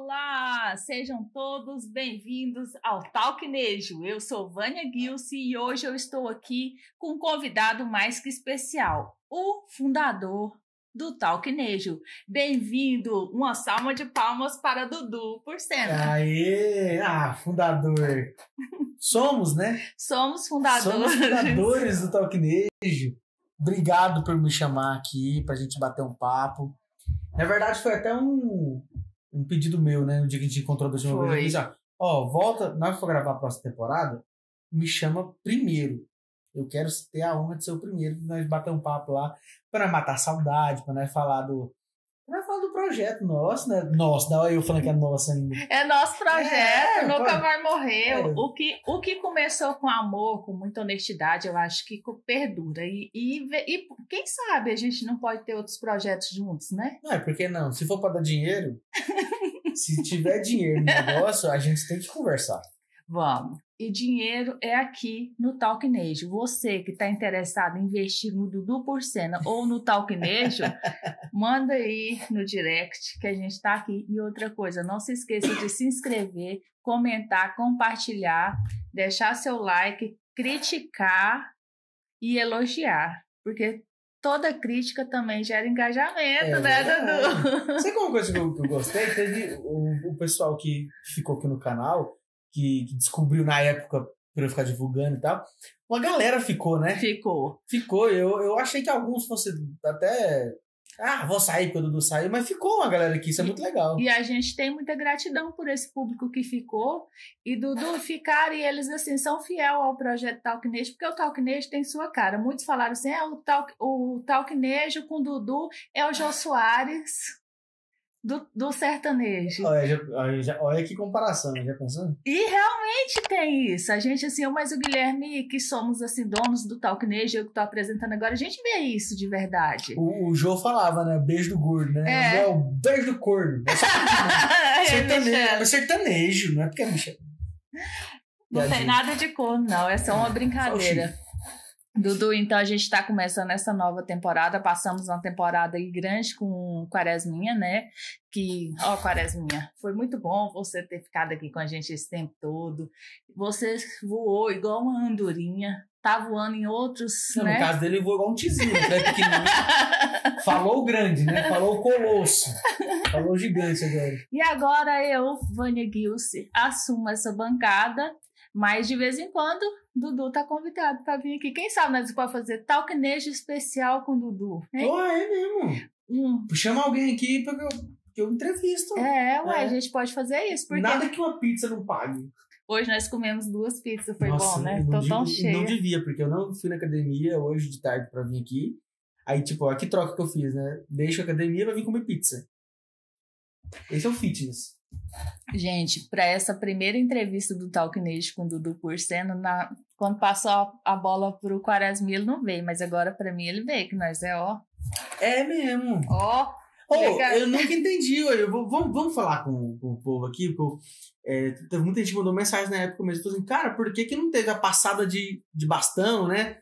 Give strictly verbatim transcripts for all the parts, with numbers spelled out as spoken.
Olá, sejam todos bem-vindos ao Talknejo. Eu sou Vânia Gilce e hoje eu estou aqui com um convidado mais que especial, o fundador do Talknejo. Bem-vindo, uma salva de palmas para Dudu Porcena. Aê, ah, fundador. Somos, né? Somos fundadores. Somos fundadores do Talknejo. Obrigado por me chamar aqui pra gente bater um papo. Na verdade, foi até um, um pedido meu, né? No dia que a gente encontrou da última vez. Eu disse, ó, volta, na hora que for gravar a próxima temporada, me chama primeiro. Eu quero ter a honra de ser o primeiro, pra nós bater um papo lá, pra nós matar a saudade, pra nós falar do... Pra nós falar do projeto nosso, né? Nossa, não é eu falando que é nosso ainda. É nosso projeto, é, nunca pode... vai morrer. É. O, que, o que começou com amor, com muita honestidade, eu acho que perdura. E, e, e quem sabe a gente não pode ter outros projetos juntos, né? Não, é porque não. Se for pra dar dinheiro, se tiver dinheiro no negócio, a gente tem que conversar. Vamos. E dinheiro é aqui no Talknejo. Você que está interessado em investir no Dudu Porcena ou no Talknejo, manda aí no direct que a gente está aqui. E outra coisa, não se esqueça de se inscrever, comentar, compartilhar, deixar seu like, criticar e elogiar. Porque toda crítica também gera engajamento, é, né, Dudu? É. Sabe uma coisa que eu, que eu gostei? Teve o, o pessoal que ficou aqui no canal... Que, que descobriu na época pra eu ficar divulgando e tal. Uma galera ficou, né? Ficou. Ficou. Eu, eu achei que alguns fossem até... Ah, vou sair porque o Dudu saiu. Mas ficou uma galera aqui. Isso é muito legal. E a gente tem muita gratidão por esse público que ficou. E Dudu ficar e eles, assim, são fiel ao projeto Talknejo, porque o Talknejo tem sua cara. Muitos falaram assim, é, o, Talk, o Talknejo com Dudu é o Jô Soares... Do, do sertanejo. Olha, já, olha, já, olha que comparação, já pensou? E realmente tem isso. A gente, assim, eu mais o Guilherme, que somos, assim, donos do Talknejo, eu que tô apresentando agora, a gente vê isso de verdade. O, o Jô falava, né? Beijo do gordo, né? É. É o beijo do corno. É sertanejo, é, é sertanejo, não é porque é Michel. Não é tem gente. Nada de corno, não. É só uma brincadeira. Dudu, então a gente está começando essa nova temporada, passamos uma temporada aí grande com Quaresminha, né, que, ó Quaresminha, foi muito bom você ter ficado aqui com a gente esse tempo todo, você voou igual uma andorinha, tá voando em outros, não, né? No caso dele, voou igual um tizinho, né, pequenininho, falou grande, né, falou colosso, falou gigante agora. E agora eu, Vânia Gilce, assumo essa bancada, mas de vez em quando Dudu tá convidado para vir aqui. Quem sabe nós podemos fazer Talknejo especial com Dudu, hein? Oh, é mesmo. Hum. Chama alguém aqui para eu, que eu entrevisto. É, ué, é. A gente pode fazer isso. Porque nada que uma pizza não pague. Hoje nós comemos duas pizzas, foi Nossa, bom, né? Tô div- tão cheia. Não devia, porque eu não fui na academia hoje de tarde para vir aqui. Aí, tipo, ó, que troca que eu fiz, né? Deixo a academia para vir comer pizza. Esse é o fitness. Gente, para essa primeira entrevista do Talknejo com o Dudu Porcena, na, quando passou a, a bola pro Quaresminha, ele não veio, mas agora para mim ele veio, que nós é ó. É mesmo. Ó. Oh, eu nunca entendi. Eu vou, vamos, vamos falar com, com o povo aqui, porque é, teve muita gente que mandou mensagem na época mesmo, falou assim, cara, por que, que não teve a passada de, de bastão, né?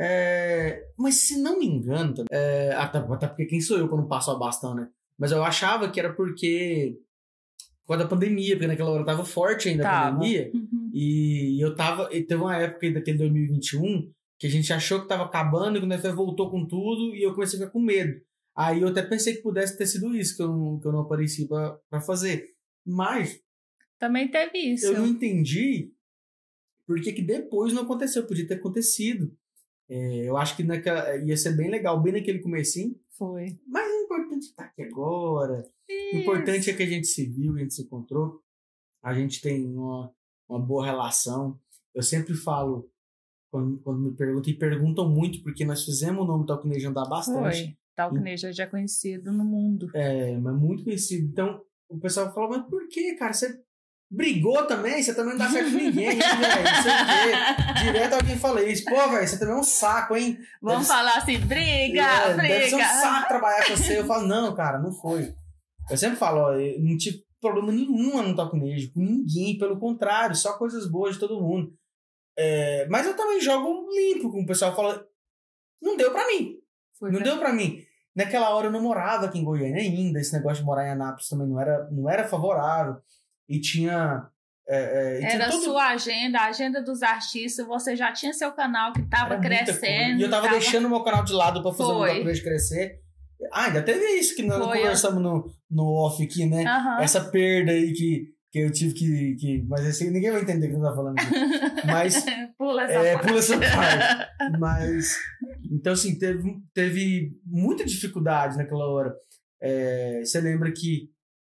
É, mas se não me engano, é, até, até porque quem sou eu para não passar o bastão, né? Mas eu achava que era porque... Por causa da pandemia, porque naquela hora tava forte ainda tava. a pandemia. Uhum. E eu tava... E teve uma época aí daquele dois mil e vinte e um que a gente achou que tava acabando e quando a gente voltou com tudo e eu comecei a ficar com medo. Aí eu até pensei que pudesse ter sido isso que eu não, que eu não apareci pra, pra fazer. Mas... Também teve isso. Eu não entendi por que que depois não aconteceu. Podia ter acontecido. É, eu acho que naquela, ia ser bem legal, bem naquele comecinho. Foi. Mas o importante é estar aqui agora. O importante é que a gente se viu, a gente se encontrou. A gente tem uma, uma boa relação. Eu sempre falo, quando, quando me perguntam, e perguntam muito, porque nós fizemos o nome Talknejo andar bastante. Foi. Talknejo já é conhecido no mundo. É, mas muito conhecido. Então, o pessoal fala, mas por que, cara? Você brigou também? Você também não dá certo com ninguém, hein, velho? Não sei o quê. Direto alguém fala isso. Pô, velho, você também é um saco, hein? Vamos deve falar assim, briga, é, briga. Deve ser um saco trabalhar com você. Eu falo, não, cara, não foi. Eu sempre falo, ó, eu não tive problema nenhum no Talknejo, com ninguém, pelo contrário, só coisas boas de todo mundo. É, mas eu também jogo limpo, como o pessoal fala, não deu pra mim. Foi não pra... deu pra mim. naquela hora eu não morava aqui em Goiânia ainda, esse negócio de morar em Anápolis também não era, não era favorável. E tinha... É, é, era a todo... sua agenda, a agenda dos artistas, você já tinha seu canal que estava crescendo. E eu tava, tava deixando o meu canal de lado pra fazer Foi. o Talk crescer. Ah, ainda teve isso que nós Foi. conversamos no, no off aqui, né? Uhum. Essa perda aí que, que eu tive que... que mas assim, ninguém vai entender o que eu tô falando aqui. Mas... pula essa é, parte. Pula essa parte. Mas... Então, assim, teve, teve muita dificuldade naquela hora. É, você lembra que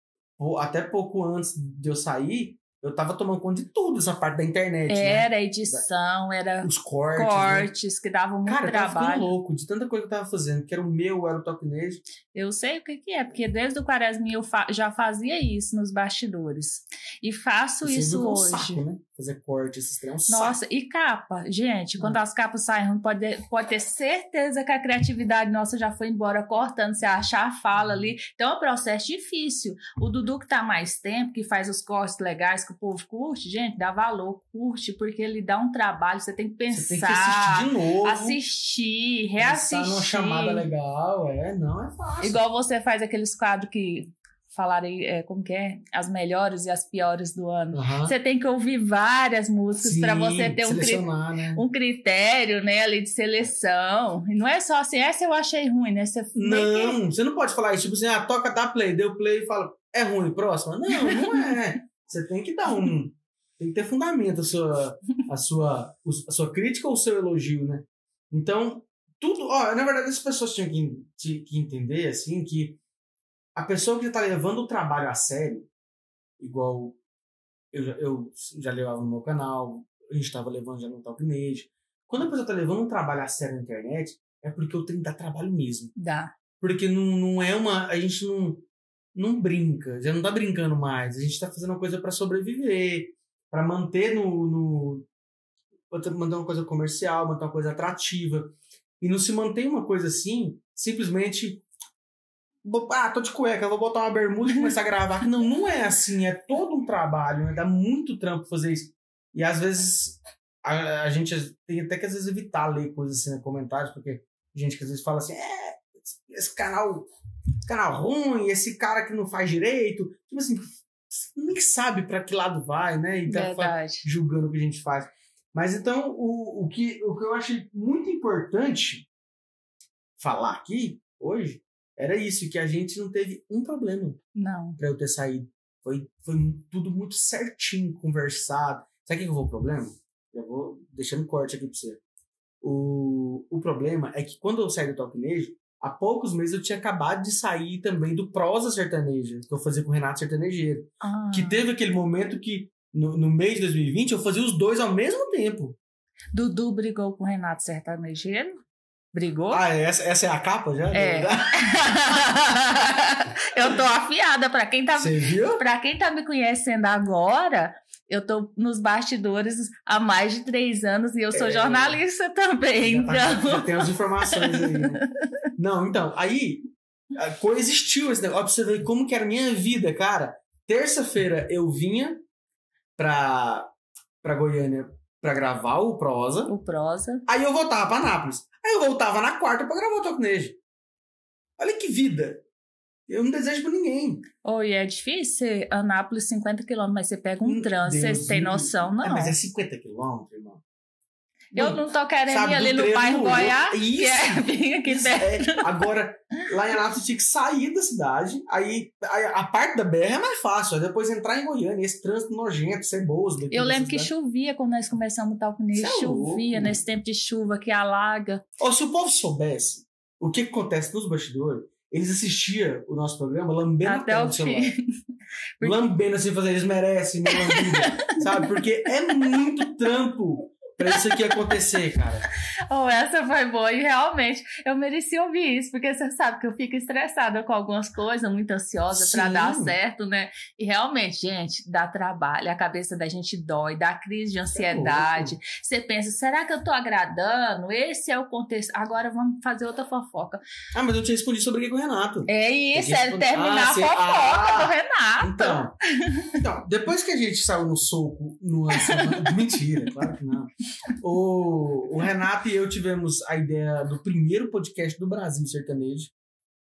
até pouco antes de eu sair, eu tava tomando conta de tudo, essa parte da internet. Era né? edição, era os cortes, cortes né? que davam muito Cara, trabalho. Cara, eu tava ficando louco de tanta coisa que eu tava fazendo, que era o meu, era o Talknejo. Eu sei o que, que é, porque desde o Quaresma eu fa- já fazia isso nos bastidores. E faço Você isso viu hoje. Um saco, né? Fazer corte, esses trem, é um Nossa, saco. e capa? Gente, quando Hum. as capas saem, pode, pode ter certeza que a criatividade nossa já foi embora cortando, você achar a fala ali. Então é um processo difícil. O Dudu que tá mais tempo, que faz os cortes legais que o povo curte, gente, dá valor, curte, porque ele dá um trabalho, você tem que pensar. Você tem que assistir de novo. Assistir, reassistir. Pensar numa chamada legal, é, não é fácil. Igual você faz aqueles quadros que falaram aí, é, como que é? As melhores e as piores do ano. Uhum. Você tem que ouvir várias músicas para você ter um, cri- né? um critério, né, ali de seleção. E não é só assim, essa eu achei ruim, né? Você não, que... você não pode falar isso, tipo assim, ah, toca, dá play, deu play e fala, é ruim, próxima. Não, não é. Você tem que dar um... Tem que ter fundamento a sua, a sua, a sua crítica ou o seu elogio, né? Então, tudo... Ó, na verdade, as pessoas tinham que, que entender, assim, que a pessoa que está levando o trabalho a sério, igual eu, eu já levava no meu canal, a gente estava levando já no Talknejo. Quando a pessoa está levando um trabalho a sério na internet, é porque eu tenho que dar trabalho mesmo. Dá. Porque não, não é uma... A gente não, não brinca, já não está brincando mais. A gente está fazendo uma coisa para sobreviver, para manter no... no manter uma coisa comercial, manter uma coisa atrativa. E não se mantém uma coisa assim, simplesmente... Ah, tô de cueca, vou botar uma bermuda e começar a gravar. Não, não é assim, é todo um trabalho, né? Dá muito trampo fazer isso. E às vezes a, a gente tem até que às vezes evitar ler coisas assim nos comentários, porque gente que às vezes fala assim, é, esse canal, esse canal ruim, esse cara que não faz direito. Tipo assim, nem sabe pra que lado vai, né? E tá julgando o que a gente faz. Mas então, o, o, que, o que eu achei muito importante falar aqui, hoje, era isso, que a gente não teve um problema. Não. Pra eu ter saído. Foi, foi tudo muito certinho, conversado. Sabe o que foi o problema? Eu vou deixando corte aqui pra você. O, o problema é que quando eu saí do Talknejo, há poucos meses eu tinha acabado de sair também do Prosa Sertaneja, que eu fazia com o Renato Sertanejeiro. Ah. Que teve aquele momento que, no, no mês de dois mil e vinte, eu fazia os dois ao mesmo tempo. Dudu brigou com o Renato Sertanejeiro? Brigou? Ah, essa, essa é a capa já? É. Eu tô afiada. Pra quem tá, Você viu? Pra quem tá me conhecendo agora, eu tô nos bastidores há mais de três anos e eu sou é. jornalista também. Já, então... tá, já tem as informações aí. Né? Não, então, aí coexistiu esse negócio. Pra você ver como que era a minha vida, cara. Terça-feira eu vinha pra, pra Goiânia pra gravar o Prosa. O Prosa. Aí eu voltava pra Anápolis. Aí eu voltava na quarta pra gravar o Talknejo. Olha que vida. Eu não desejo pra ninguém. Oh, e é difícil ser Anápolis cinquenta quilômetros, mas você pega um trânsito, você tem noção, não. É, mas é cinquenta quilômetros, irmão. Eu não tô querendo ir ali no bairro Goiás, que é bem aqui perto. É. Agora, lá em Anápolis tinha que sair da cidade, aí a, a parte da B R é mais fácil, aí depois entrar em Goiânia, esse trânsito nojento, ceboso. Eu lembro que chovia quando nós começamos o Talknejo, é chovia nesse tempo de chuva que alaga. Ou se o povo soubesse o que, que acontece nos bastidores, eles assistiam o nosso programa lambendo até a tela o do celular. Porque... Lambendo assim, fazer, eles merecem, minha lambida, sabe? Porque é muito trampo pra isso aqui acontecer, cara. Oh, essa foi boa. E realmente, eu mereci ouvir isso, porque você sabe que eu fico estressada com algumas coisas, muito ansiosa Sim. pra dar certo, né? E realmente, gente, dá trabalho, a cabeça da gente dói, dá crise de ansiedade. É você pensa, será que eu tô agradando? Esse é o contexto. Agora vamos fazer outra fofoca. Ah, mas eu te respondi sobre o com o Renato. É isso, é terminar ah, a fofoca ah, do Renato. Então, então, depois que a gente saiu no soco, no ano, mentira, claro que não. O, o Renato e eu tivemos a ideia do primeiro podcast do Brasil sertanejo.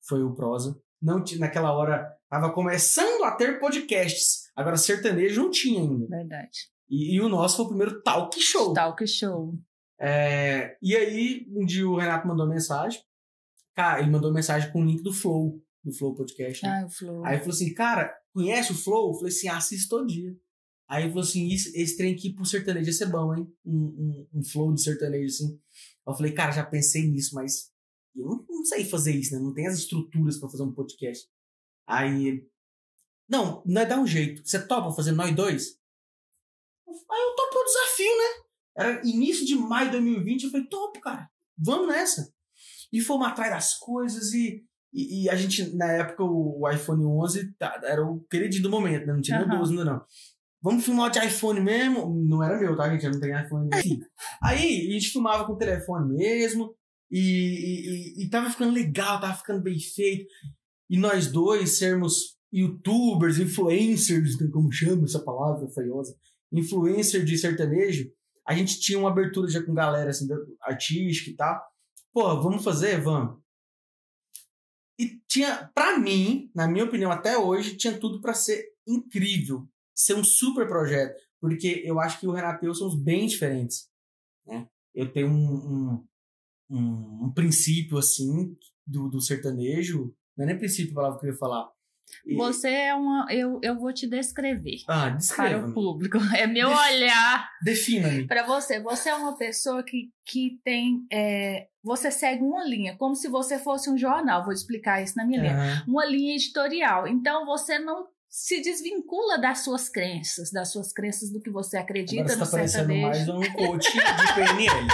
foi o Prosa. Não, naquela hora, tava começando a ter podcasts. Agora, sertanejo não tinha ainda. Verdade. E, e o nosso foi o primeiro talk show. Talk show. É, e aí, um dia o Renato mandou mensagem. Cara, ele mandou mensagem com o link do Flow, do Flow Podcast. Né? Ah, o Flow. Aí ele falou assim, cara, conhece o Flow? Eu falei assim, assisto todo dia. Aí ele falou assim, esse, esse trem aqui pro sertanejo ia ser bom, hein? Um, um, um flow de sertanejo, assim. Eu falei, cara, já pensei nisso, mas eu não, não sei fazer isso, né? Não tem as estruturas pra fazer um podcast. Aí ele, não, nós dá um jeito. Você topa fazer nós dois? Aí eu topo o desafio, né? Era início de maio de dois mil e vinte, eu falei, topo, cara, vamos nessa. E fomos atrás das coisas e, e, e a gente, na época, o, o iPhone onze tá, era o queridinho do momento, né? Não tinha nem o doze ainda, não. Vamos filmar de iPhone mesmo? Não era meu, tá, gente? Eu não tenho iPhone mesmo. Aí, a gente filmava com o telefone mesmo e, e, e, e tava ficando legal, tava ficando bem feito. E nós dois sermos youtubers, influencers, como chama essa palavra feiosa, influencer de sertanejo, a gente tinha uma abertura já com galera assim, artística e tal. Pô, vamos fazer? Vamos. E tinha, pra mim, na minha opinião, até hoje, tinha tudo pra ser incrível. Ser um super projeto, porque eu acho que o Renato e eu somos bem diferentes, né? Eu tenho um, um, um, um princípio, assim, do, do sertanejo, não é nem princípio a palavra que eu queria falar. E... Você é uma... Eu, eu vou te descrever ah, descreva-me. Para o público. É meu Def... olhar... Defina-me. Para você. Você é uma pessoa que, que tem... É, você segue uma linha, como se você fosse um jornal. Vou explicar isso na minha uhum. linha. Uma linha editorial. Então, você não... se desvincula das suas crenças, das suas crenças do que você acredita. Agora no você tá parecendo sertanejo. mais um coach de P N L.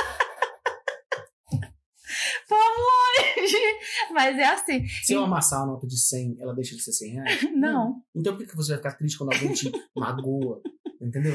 Mas é assim. Se eu amassar a nota de cem, ela deixa de ser cem reais? Não. Então por que você vai ficar triste quando alguém te magoa? Entendeu?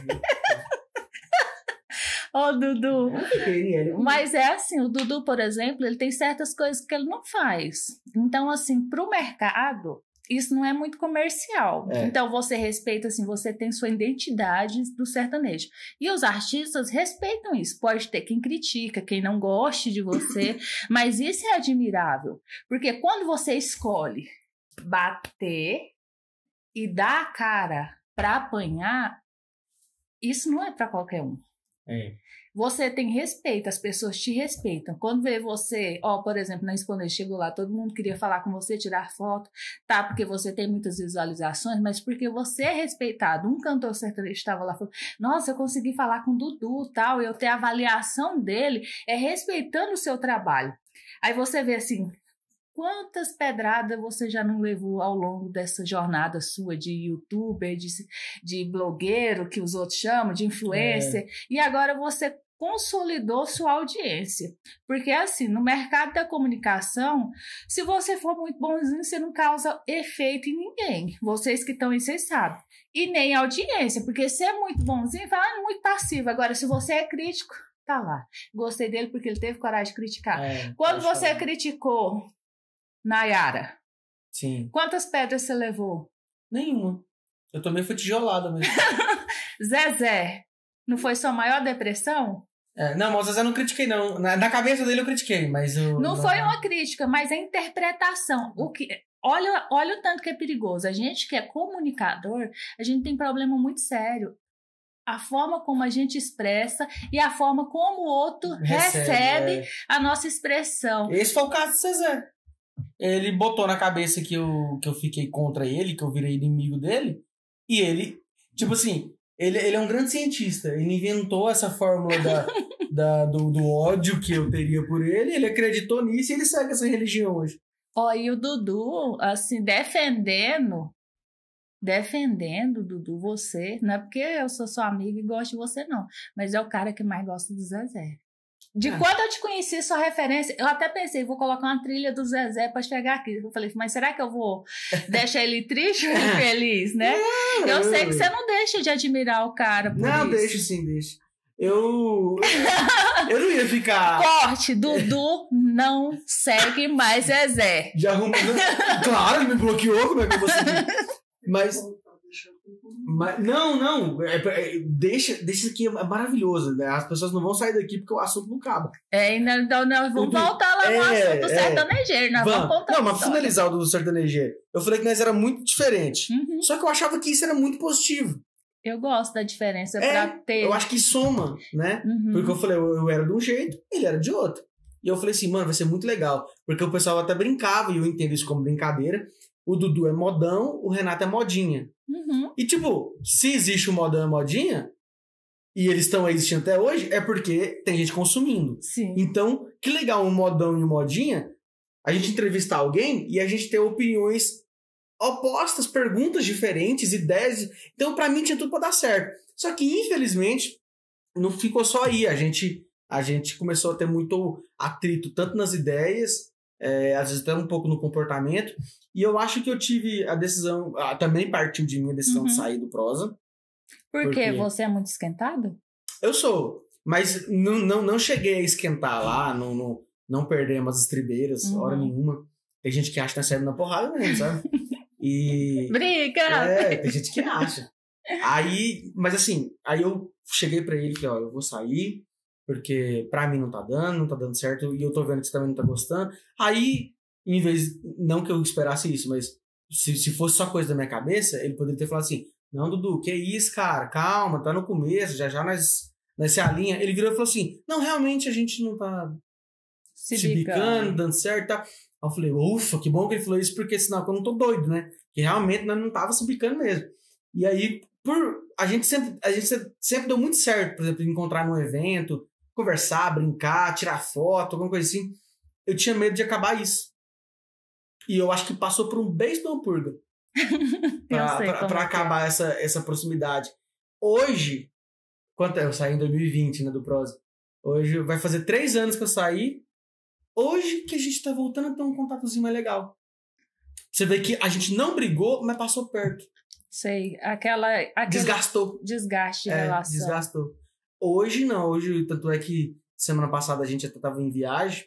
Ô, oh, Dudu. É, mas é assim, o Dudu, por exemplo, ele tem certas coisas que ele não faz. Então, assim, pro mercado... isso não é muito comercial. É. Então, você respeita, assim, você tem sua identidade do sertanejo. E os artistas respeitam isso. Pode ter quem critica, quem não goste de você, mas isso é admirável. Porque quando você escolhe bater e dar a cara para apanhar, isso não é para qualquer um. É. Você tem respeito, as pessoas te respeitam. Quando vê você, ó, por exemplo, na Exponente, chegou lá, todo mundo queria falar com você, tirar foto, tá? Porque você tem muitas visualizações, mas porque você é respeitado. Um cantor sertanejo estava lá falando, nossa, eu consegui falar com o Dudu, tal, eu ter a avaliação dele, é respeitando o seu trabalho. Aí você vê assim, quantas pedradas você já não levou ao longo dessa jornada sua de youtuber, de, de blogueiro, que os outros chamam, de influencer, é. E agora você consolidou sua audiência. Porque assim, no mercado da comunicação, se você for muito bonzinho, você não causa efeito em ninguém. Vocês que estão aí, vocês sabem. E nem audiência, porque se é muito bonzinho, fala, ah, muito passivo. Agora, se você é crítico, tá lá. Gostei dele porque ele teve coragem de criticar. É, Quando você falar. criticou Nayara, sim. Quantas pedras você levou? Nenhuma. Eu também fui tijolada mesmo. Zezé, não foi sua maior depressão? É, não, mas o Zezé eu não critiquei, não. Na, na cabeça dele eu critiquei, mas eu... Não, não foi uma crítica, mas a interpretação. O que, olha, olha o tanto que é perigoso. A gente que é comunicador, a gente tem problema muito sério. A forma como a gente expressa e a forma como o outro recebe, recebe é. a nossa expressão. Esse foi o caso do Zezé. Ele botou na cabeça que eu, que eu fiquei contra ele, que eu virei inimigo dele, e ele, tipo assim, ele, ele é um grande cientista, ele inventou essa fórmula da, da, do, do ódio que eu teria por ele, ele acreditou nisso e ele segue essa religião hoje. Ó, oh, e o Dudu, assim, defendendo, defendendo, Dudu, você, não é porque eu sou sua amiga e gosto de você, não, mas é o cara que mais gosta do Zezé. De ah. quando eu te conheci, sua referência, eu até pensei, vou colocar uma trilha do Zezé pra chegar aqui. Eu falei, mas será que eu vou deixar ele triste ou feliz, né? Não, eu sei que você não deixa de admirar o cara por não, isso. deixo sim, deixo. Eu... eu não ia ficar... Corte, Dudu não segue mais Zezé. Já arrumou... Claro, ele me bloqueou, como é que eu vou seguir? Mas... Mas, não, não. É, é, deixa, deixa isso aqui, é maravilhoso. Né? As pessoas não vão sair daqui porque o assunto não acaba. É, então nós vamos voltar lá no é, assunto é, sertanejeiro. Nós vamos, vamos contar. Não, mas finalizar o do sertanejeiro. Eu falei que nós era muito diferente. Uhum. Só que eu achava que isso era muito positivo. Eu gosto da diferença é, pra ter. Eu acho que soma, né? Uhum. Porque eu falei, eu, eu era de um jeito, ele era de outro. E eu falei assim, mano, vai ser muito legal. Porque o pessoal até brincava, e eu entendo isso como brincadeira. O Dudu é modão, o Renato é modinha. Uhum. E tipo, se existe o modão e a modinha, e eles estão existindo até hoje, é porque tem gente consumindo. Sim. Então, que legal um modão e um modinha, a gente entrevistar alguém e a gente ter opiniões opostas, perguntas diferentes, ideias. Então, pra mim, tinha tudo pra dar certo. Só que, infelizmente, não ficou só aí. A gente, a gente começou a ter muito atrito, tanto nas ideias, é, às vezes até um pouco no comportamento. E eu acho que eu tive a decisão, ah, também partiu de mim a decisão uhum. de sair do Prosa. Por porque quê? Você é muito esquentado? Eu sou, mas não, não, não cheguei a esquentar lá, não, não, não perdemos as estribeiras, uhum. hora nenhuma. Tem gente que acha que nós saímos na porrada mesmo, sabe? E... Briga! É, tem gente que acha. Aí, mas assim, aí eu cheguei pra ele e falei, ó, eu vou sair, porque pra mim não tá dando, não tá dando certo, e eu tô vendo que você também não tá gostando. Aí, em vez, não que eu esperasse isso, mas se, se fosse só coisa da minha cabeça, ele poderia ter falado assim, não, Dudu, que isso, cara, calma, tá no começo, já já nós, nós se alinha. Ele virou e falou assim, não, realmente a gente não tá se, se bicando, dando certo, tá? Aí eu falei, ufa, que bom que ele falou isso, porque senão eu não tô doido, né? Que realmente nós não tava se bicando mesmo. E aí, por a gente sempre, a gente sempre deu muito certo, por exemplo, encontrar num evento, conversar, brincar, tirar foto, alguma coisa assim. Eu tinha medo de acabar isso. E eu acho que passou por um beijo de uma purga. pra, pra, pra acabar essa, essa proximidade. Hoje, quanto é? Eu saí em dois mil e vinte, né, do Prosa. Hoje vai fazer três anos que eu saí. Hoje que a gente tá voltando a ter um contatozinho mais legal. Você vê que a gente não brigou, mas passou perto. Sei, aquela... Desgastou. Desgaste de é, relação. Desgastou. Hoje não, hoje, tanto é que semana passada a gente até tava em viagem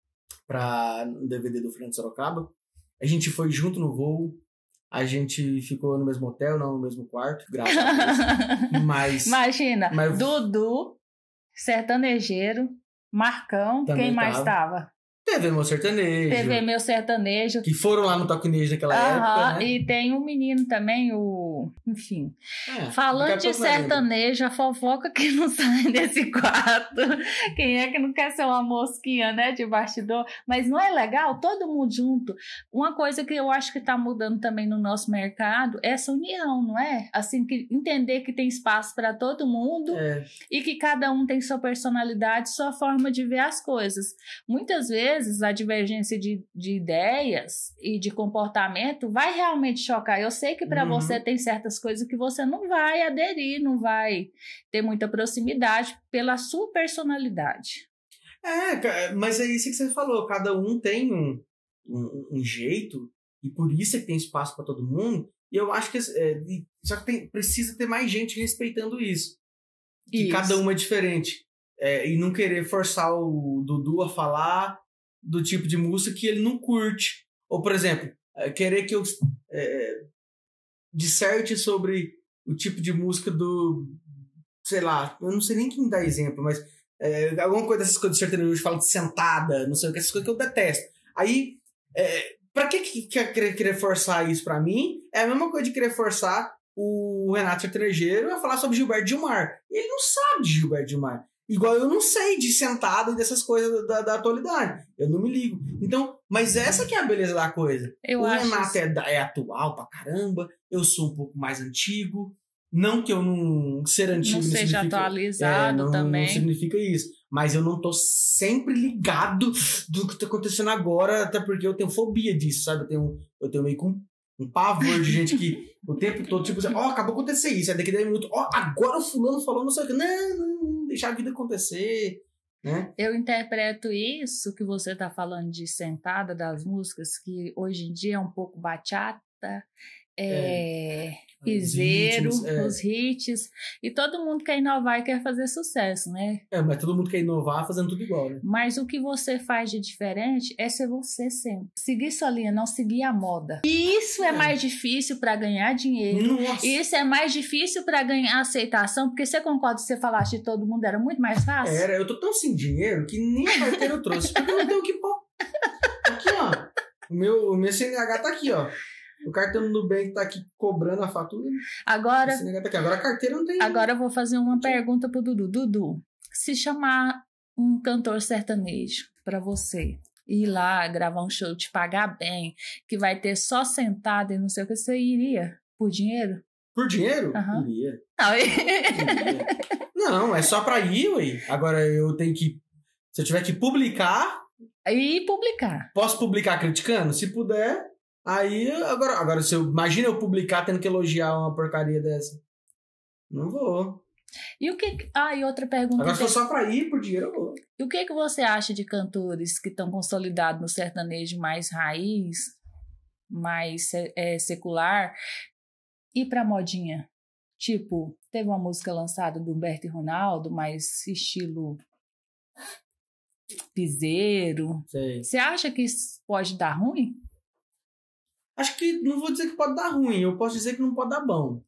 pra um D V D do Fernando Sorocaba. A gente foi junto no voo, a gente ficou no mesmo hotel, não no mesmo quarto, graças a Deus. Mas... Imagina, mas... Dudu, sertanejeiro, Marcão, também quem mais tava? T V Meu Sertanejo. T V Meu Sertanejo. Que foram lá no Talquinejo naquela uhum, época, né? E tem um menino também, o... Enfim. É, falando de sertanejo, a fofoca que não sai desse quarto. Quem é que não quer ser uma mosquinha, né? De bastidor. Mas não é legal? Todo mundo junto. Uma coisa que eu acho que tá mudando também no nosso mercado é essa união, não é? Assim, que entender que tem espaço para todo mundo é. E que cada um tem sua personalidade, sua forma de ver as coisas. Muitas vezes a divergência de, de ideias e de comportamento vai realmente chocar. Eu sei que para uhum. você tem certas coisas que você não vai aderir, não vai ter muita proximidade pela sua personalidade. É, mas é isso que você falou, cada um tem um, um, um jeito e por isso é que tem espaço para todo mundo. E eu acho que é, só que tem, precisa ter mais gente respeitando isso. Que isso. Cada um é diferente. É, e não querer forçar o Dudu a falar do tipo de música que ele não curte. Ou, por exemplo, querer que eu é, disserte sobre o tipo de música do... Sei lá, eu não sei nem quem dá exemplo, mas é, alguma coisa dessas coisas de sertanejo fala de sentada, não sei o que, essas coisas que eu detesto. Aí, é, pra que, que quer querer, querer forçar isso pra mim? É a mesma coisa de querer forçar o Renato Sertanejeiro a falar sobre Gilberto Gilmar. Ele não sabe de Gilberto Gilmar. Igual eu não sei de sentada e dessas coisas da, da atualidade. Eu não me ligo. Então, mas essa que é a beleza da coisa. Eu o acho Renato é, é atual pra caramba. Eu sou um pouco mais antigo. Não que eu não... Ser antigo não, não seja atualizado é, não, também. Não significa isso. Mas eu não tô sempre ligado do que tá acontecendo agora. Até porque eu tenho fobia disso, sabe? Eu tenho, eu tenho meio com um pavor de gente que o tempo todo, tipo, ó, oh, acabou de acontecer isso. Aí daqui a dez minutos, ó, oh, agora o fulano falou não sei o que. Não, não, deixar a vida acontecer, né? Eu interpreto isso que você tá falando de sentada das músicas, que hoje em dia é um pouco bachata, é, é, piseiro, os hits, é. os hits. E todo mundo quer inovar e quer fazer sucesso, né? É, mas todo mundo quer inovar fazendo tudo igual, né? Mas o que você faz de diferente é ser você sempre. Seguir sua linha, não seguir a moda. E isso é, é mais difícil para ganhar dinheiro. Nossa. Isso é mais difícil para ganhar aceitação, porque você concorda que você falasse de todo mundo era muito mais fácil? Era, eu tô tão sem dinheiro que nem a carteira eu trouxe, porque eu não tenho o que pôr. Aqui, ó. O meu, o meu C N H tá aqui, ó. O cartão do Nubank tá aqui cobrando a fatura. Agora, o C N H tá aqui. Agora a carteira não tem. Agora eu vou fazer uma pergunta pro Dudu. Dudu, se chamar um cantor sertanejo pra você ir lá gravar um show, te pagar bem, que vai ter só sentado e não sei o que, você iria por dinheiro? Por dinheiro? Uhum. Iria. Não, Iria. Não, é só pra ir, ué. Agora eu tenho que... Se eu tiver que publicar... E publicar. Posso publicar criticando? Se puder, aí... Agora, agora se eu... Imagina eu publicar tendo que elogiar uma porcaria dessa. Não vou. E o que... Ah, e outra pergunta... Agora se for só pra ir por dinheiro, eu vou. E o que, que você acha de cantores que estão consolidados no sertanejo mais raiz, mais é, secular, e pra modinha? Tipo, teve uma música lançada do Humberto e Ronaldo, mais estilo piseiro. Sei. Você acha que isso pode dar ruim? Acho que não vou dizer que pode dar ruim, eu posso dizer que não pode dar bom.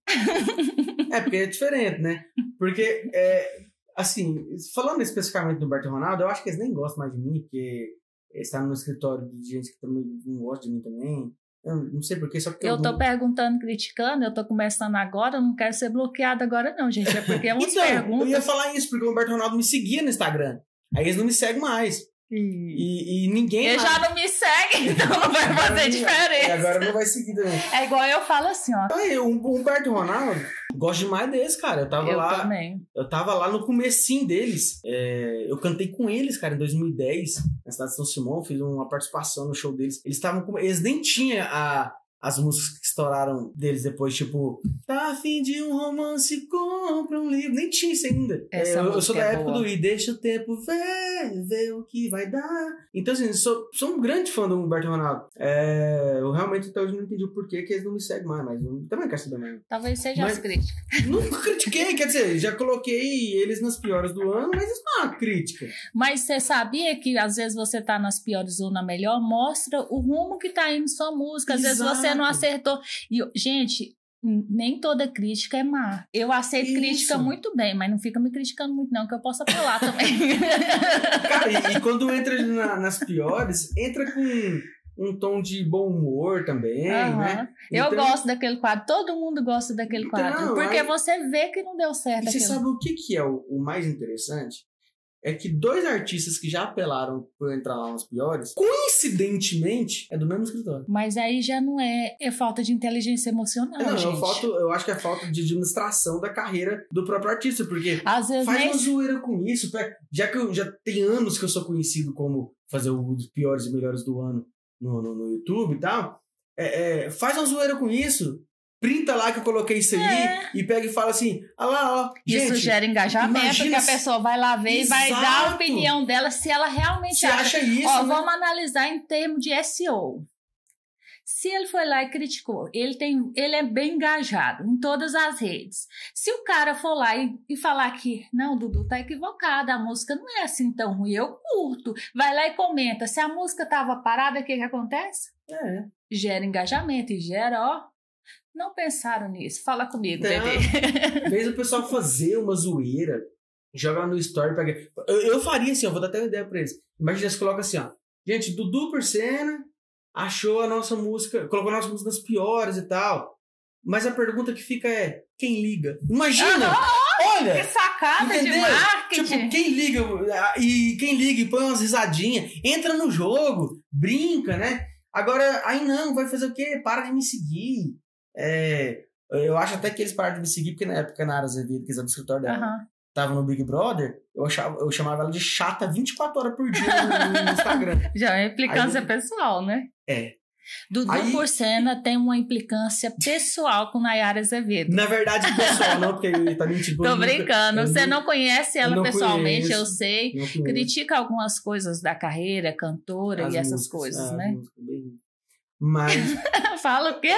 É, porque é diferente, né? Porque, é, assim, falando especificamente do Humberto e Ronaldo, eu acho que eles nem gostam mais de mim, porque eles estão no escritório de gente que também não gosta de mim também. Eu não sei porquê, só porque eu... Eu tô vou... perguntando, criticando, eu tô começando agora, eu não quero ser bloqueada agora não, gente, é porque é umas então, perguntas... eu ia falar isso, porque o Humberto Ronaldo me seguia no Instagram. Aí eles não me seguem mais. E, e, e ninguém... Ele já não me segue, então não vai fazer diferença. E agora não vai seguir também. É igual eu falo assim, ó. Aí, o Humberto Ronaldo, gosto demais deles, cara. Eu tava eu lá... Eu também. Eu tava lá no comecinho deles. É, eu cantei com eles, cara, em dois mil e dez, na cidade de São Simão. Fiz uma participação no show deles. Eles estavam com... Eles nem tinham a... as músicas que estouraram deles depois, tipo, tá a fim de um romance, compra um livro. Nem tinha isso ainda. É, eu, eu sou da é época boa. do E deixa o tempo ver, ver o que vai dar. Então, assim, sou, sou um grande fã do Humberto Ronaldo. É, eu realmente até hoje não entendi o porquê que eles não me seguem mais, mas eu também quero saber mais. Talvez seja mas, as críticas. Nunca critiquei, quer dizer, já coloquei eles nas piores do ano, mas isso não é uma crítica. Mas você sabia que às vezes você tá nas piores ou na melhor, mostra o rumo que tá indo sua música. Às Exato. vezes você não acertou. E, gente, nem toda crítica é má. Eu aceito Isso. crítica muito bem, mas não fica me criticando muito não, que eu possa falar também. Cara, e, e quando entra na, nas piores, entra com um tom de bom humor também, uhum. né? Eu então, gosto daquele quadro, todo mundo gosta daquele então, quadro, porque aí, você vê que não deu certo. E você aquilo. sabe o que, que é o, o mais interessante? É que dois artistas que já apelaram por entrar lá nos piores, coincidentemente, é do mesmo escritório. Mas aí já não é, é falta de inteligência emocional, não, gente. Eu, falto, eu acho que é falta de administração da carreira do próprio artista, porque Às vezes faz nem... uma zoeira com isso. Já que eu, já tem anos que eu sou conhecido como fazer os piores e melhores do ano no, no, no YouTube e tal, é, é, faz uma zoeira com isso. Printa lá que eu coloquei isso aí é. e pega e fala assim, ah lá, ó, gente, isso gera engajamento, que a pessoa vai lá ver Exato. e vai dar a opinião dela se ela realmente se acha, acha isso. Ó, né? Vamos analisar em termos de S E O. Se ele foi lá e criticou, ele, tem, ele é bem engajado em todas as redes. Se o cara for lá e, e falar que, não, Dudu, tá equivocado, a música não é assim tão ruim, eu curto, vai lá e comenta. Se a música tava parada, o que que acontece? É. Gera engajamento e gera, ó, não pensaram nisso. Fala comigo, então, bebê. Em vez do pessoal fazer uma zoeira, jogar no story, pega... eu, eu faria assim, ó, vou dar até uma ideia pra eles. Imagina, você coloca assim, ó, gente, Dudu Porcena achou a nossa música, colocou a nossa música nas piores e tal. Mas a pergunta que fica é, quem liga? Imagina! Ah, olha! Que sacada entendeu? De marketing! Tipo, quem liga, e quem liga e põe umas risadinhas, entra no jogo, brinca, né? Agora, aí não, vai fazer o quê? Para de me seguir. É, eu acho até que eles pararam de me seguir, porque na época a Nara Azevedo, que é do escritório dela, uhum. tava no Big Brother, eu, achava, eu chamava ela de chata vinte e quatro horas por dia no, no Instagram. Já é implicância aí, pessoal, né? É. Dudu aí, Porcena tem uma implicância pessoal com Nayara Azevedo. Na verdade, pessoal, não, porque ele tá mentindo. Tô brincando. Nunca, Você não conhece ela não pessoalmente, conheço, eu sei. Critica algumas coisas da carreira, cantora As e essas músicas, coisas, é, né? Mas... Fala o quê?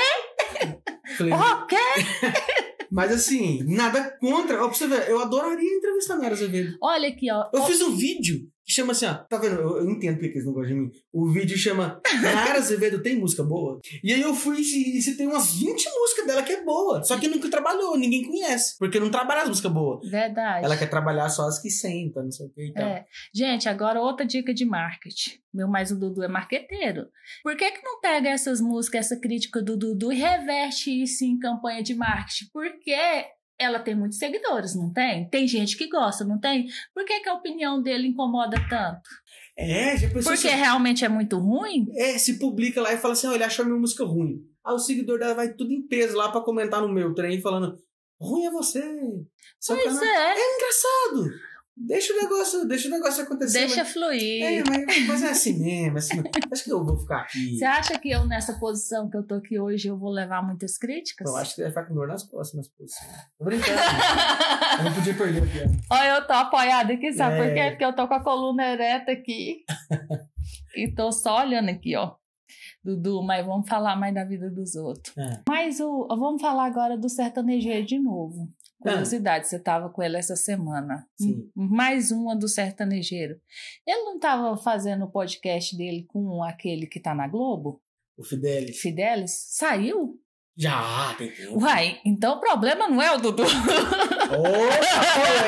Falei, O quê? mas assim, nada contra. Ó, pra você ver, eu adoraria entrevistar a Nayara Azevedo. Olha aqui, ó. Eu fiz um vídeo que chama assim, ó. Tá vendo? Eu, eu entendo porque eles não gostam de mim. O vídeo chama Nayara Azevedo tem música boa? E aí eu fui e citei umas vinte músicas dela que é boa. Só que nunca trabalhou, ninguém conhece. Porque não trabalha as músicas boas. Verdade. Ela quer trabalhar só as que senta, não sei o que e tal. É. Gente, agora outra dica de marketing. Meu, mas o Dudu é marqueteiro. Por que que não pega essas músicas, essa crítica do Dudu e reveste isso em campanha de marketing? Porque ela tem muitos seguidores, não tem? Tem gente que gosta, não tem? Por que que a opinião dele incomoda tanto? É, já pensou. Porque se... realmente é muito ruim? É, se publica lá e fala assim, ó, ele achou a minha música ruim. Aí o seguidor dela vai tudo em peso lá pra comentar no meu trem, falando, ruim é você. Seu Pois canal... é. É engraçado. Deixa o negócio, deixa o negócio acontecer. Deixa mas... fluir. É, mas, mas é assim mesmo, é assim mesmo. Acho que eu vou ficar aqui. Você acha que eu, nessa posição que eu tô aqui hoje, eu vou levar muitas críticas? Eu acho que vai ficar com dor nas costas nessa posição. Tô brincando. Eu não podia perder aqui. Olha, eu tô apoiada aqui, sabe É. por quê? Porque eu tô com a coluna ereta aqui. E tô só olhando aqui, ó. Dudu, mas vamos falar mais da vida dos outros. É. Mas o, vamos falar agora do sertanejeiro de novo. Curiosidade, você tava com ele essa semana. Sim. Mais uma do sertanejeiro. Ele não tava fazendo o podcast dele com aquele que tá na Globo? O Fidelis. Fidelis? Saiu? Já, tem tempo. Uai, então o problema não é o Dudu. Opa,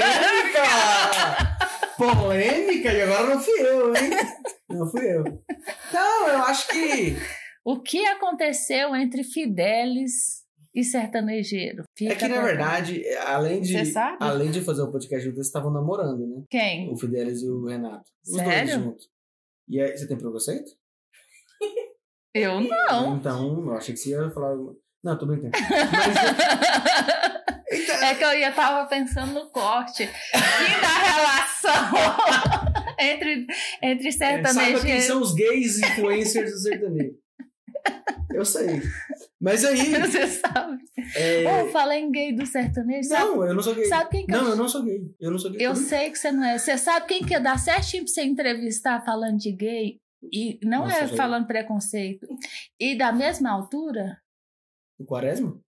polêmica! Polêmica? E agora não fui eu, hein? Não fui eu. Não, eu acho que... O que aconteceu entre Fidelis e sertanejeiro? Fica É que, na pra- verdade, além de, Você sabe? além de fazer o podcast juntos, eles estavam namorando, né? Quem? O Fidelis e o Renato. Os Sério? dois juntos. E aí, você tem preconceito? Eu não. Então, eu achei que você ia falar... Não, tô brincando. Mas... É que eu ia tava pensando no corte e da relação entre, entre Saiba quem sertanejeiro. são os gays influencers do sertanejo. Eu sei. Mas aí... Você sabe? é, Oh, falei em gay do sertanejo. Sabe, Não, eu não sou gay. sabe quem que Não, eu... eu não sou gay. Eu não sou gay. Eu também. sei que você não é. Você sabe quem que ia dar certinho pra você entrevistar falando de gay? E não Nossa, é gente. falando preconceito. E da mesma altura? O Quaresma?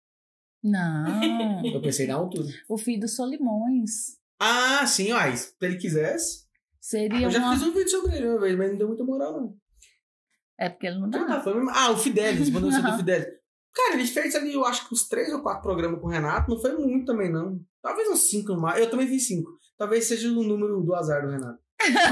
Não. Eu pensei na altura. O filho do Solimões. Ah, sim, ó. Se ele quisesse... Seria Eu já uma... fiz um vídeo sobre ele uma vez, mas não deu muita moral, não. É porque ele não dá. Ah, foi mesmo- ah, o Fidelis, quando eu sou do Aham. Fidelis. Cara, ele fez ali, eu acho que uns três ou quatro programas com o Renato. Não foi muito também, não. Talvez uns cinco no mais. Eu também vi cinco. Talvez seja o número do azar do Renato.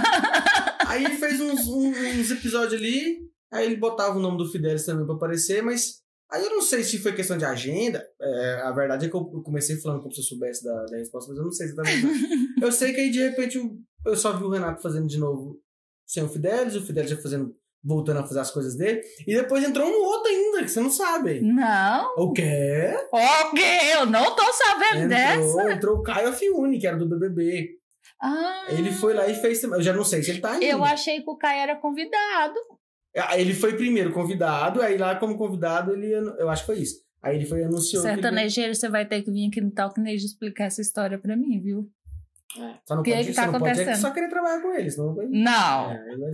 Aí ele fez uns, uns, uns episódios ali. Aí ele botava o nome do Fidelis também pra aparecer, mas... Aí eu não sei se foi questão de agenda. É, a verdade é que eu comecei falando como se eu soubesse da, da resposta, mas eu não sei exatamente. Eu sei que aí, de repente, eu, eu só vi o Renato fazendo de novo sem o Fidelis, o Fidelis já fazendo, voltando a fazer as coisas dele. E depois entrou um outro ainda, que você não sabe. Não. O quê? Ok, eu não tô sabendo Entrou, dessa. entrou o Caio Fiune, que era do B B B. Ah, Ele foi lá e fez também. Eu já não sei se ele tá ainda. eu achei que o Caio era convidado. Ah, ele foi primeiro convidado, aí lá como convidado, ele, eu acho que foi isso. Aí ele foi e anunciou que ele... Sertanejeiro, você vai ter que vir aqui no Talknejo explicar essa história pra mim, viu? É, só não Que pode, que você tá não pode é que acontecendo? só querer trabalhar com eles, senão vai... Não. É, aí vai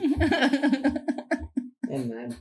ser é nada.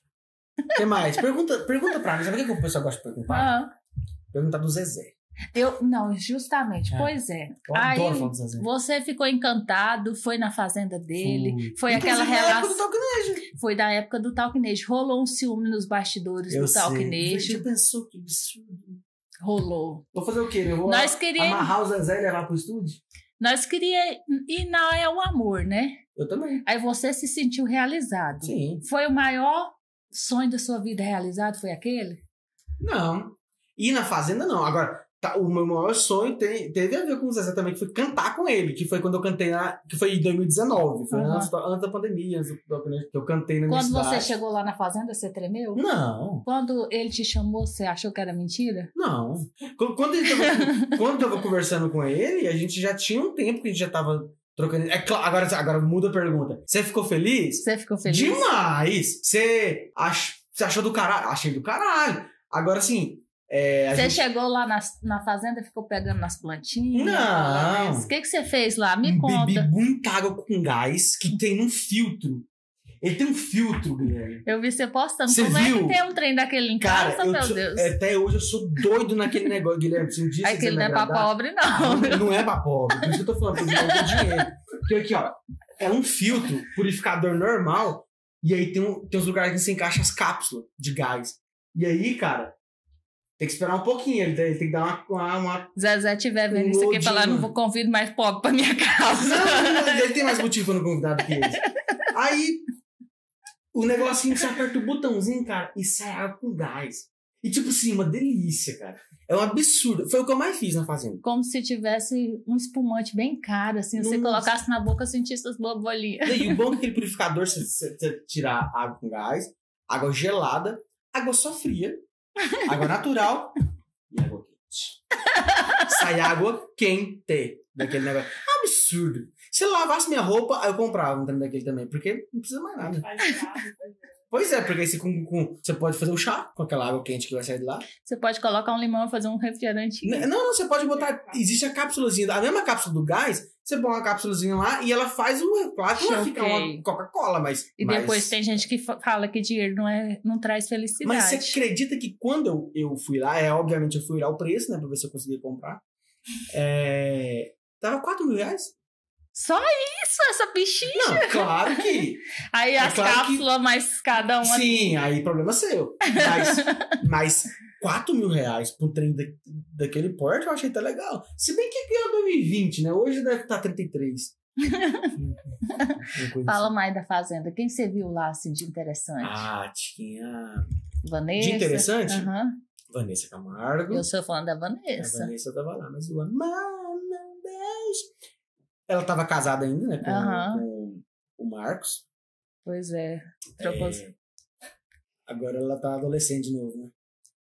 O que mais? Pergunta, pergunta pra mim, sabe o que o pessoal gosta de perguntar? Ah, Perguntar do Zezé. eu, não, justamente, É. pois é. Eu Aí adoro falar do Zezé. você ficou encantado, foi na fazenda dele, Fui. foi aquela Inclusive, na época do relação. Talknejo. Foi da época do Talknejo. Rolou um ciúme nos bastidores Eu do sei. Talknejo. Já pensou que absurdo? Rolou. Vou fazer o quê? Eu vou Nós queríamos. amarrar o Zezé e levar pro estúdio? Nós queríamos. E não é o amor, né? Eu também. Aí você se sentiu realizado. Sim. Foi o maior sonho da sua vida realizado? Foi aquele? Não. E na Fazenda, não. Agora, tá, o meu maior sonho tem, teve a ver com o Zezé também, que foi cantar com ele, que foi quando eu cantei na... Que foi em dois mil e dezenove. Foi Uhum. antes, da- antes da pandemia, antes do, que eu cantei na minha Quando você cidade. chegou lá na fazenda, você tremeu? Não. Quando ele te chamou, você achou que era mentira? Não. Quando, quando, ele tava, quando eu tava conversando com ele, a gente já tinha um tempo que a gente já tava trocando... É claro, agora, agora muda a pergunta. Você ficou feliz? Você ficou feliz? Demais! Você, ach, você achou do caralho? Achei do caralho. Agora, assim... É, a Você gente... chegou lá na, na fazenda e ficou pegando nas plantinhas? Não. falando isso? O que, que você fez lá? Me Bebi conta. muita água com gás que tem num filtro. Ele tem um filtro, Guilherme. Eu vi você postando. Você Como viu? é que tem um trem daquele em Cara, casa, meu sou, Deus? até hoje eu sou doido naquele negócio, Guilherme. Se um dia Aquele não é pra pobre, não. Não, não é pra pobre. Por isso que eu tô falando, porque eu tenho dinheiro. Porque aqui, ó, é um filtro purificador normal, e aí tem, um, tem uns lugares que você encaixa as cápsulas de gás. E aí, cara, tem que esperar um pouquinho, ele tem, ele tem que dar uma... uma, uma Zezé tiver vendo um isso aqui e falar, não vou convido mais pobre pra minha casa. Não, não, ele tem mais motivo pra não convidar do que esse. Aí, o negocinho que você aperta o botãozinho, cara, e sai água com gás. E tipo assim, uma delícia, cara. É um absurdo. Foi o que eu mais fiz na fazenda. Como se tivesse um espumante bem caro, assim. Nossa. Você colocasse na boca, sentisse as borbolinhas. E o bom é que aquele purificador, você, você tirar água com gás, água gelada, água só fria, água natural e água quente. Sai água quente daquele negócio. Absurdo. Se eu lavasse minha roupa, aí eu comprava um trem daquele também, porque não precisa mais nada. Pois é, porque aí você, com, com, você pode fazer o chá com aquela água quente que vai sair de lá. Você pode colocar um limão e fazer um refrigerante. Não, não, você pode botar... Existe a cápsulazinha, a mesma cápsula do gás, você põe uma cápsulazinha lá e ela faz uma... Claro que vai ficar uma Coca-Cola, mas... E mas, depois tem gente que fala que dinheiro não, é, não traz felicidade. Mas você acredita que quando eu, eu fui lá, é obviamente eu fui olhar o preço, né, pra ver se eu conseguia comprar, é, tava quatro mil reais. Só isso, essa bichinha? Não, claro que... Aí é as claro cápsulas, que, mais cada uma... Sim, aí problema seu. Mas, mas quatro mil reais pra um trem da, daquele porte eu achei até legal. Se bem que é dois mil e vinte, né? Hoje deve estar trinta e três. Fala assim. mais da Fazenda. Quem você viu lá, assim, de interessante? Ah, tinha... Vanessa? De interessante? Aham. Uhum. Vanessa Camargo. Eu sou fã da Vanessa. A Vanessa tava lá, mas o Mano, beijo. Ela tava casada ainda, né? Com, uhum. com o Marcos. Pois é. Trocou... é. Agora ela tá adolescente de novo, né?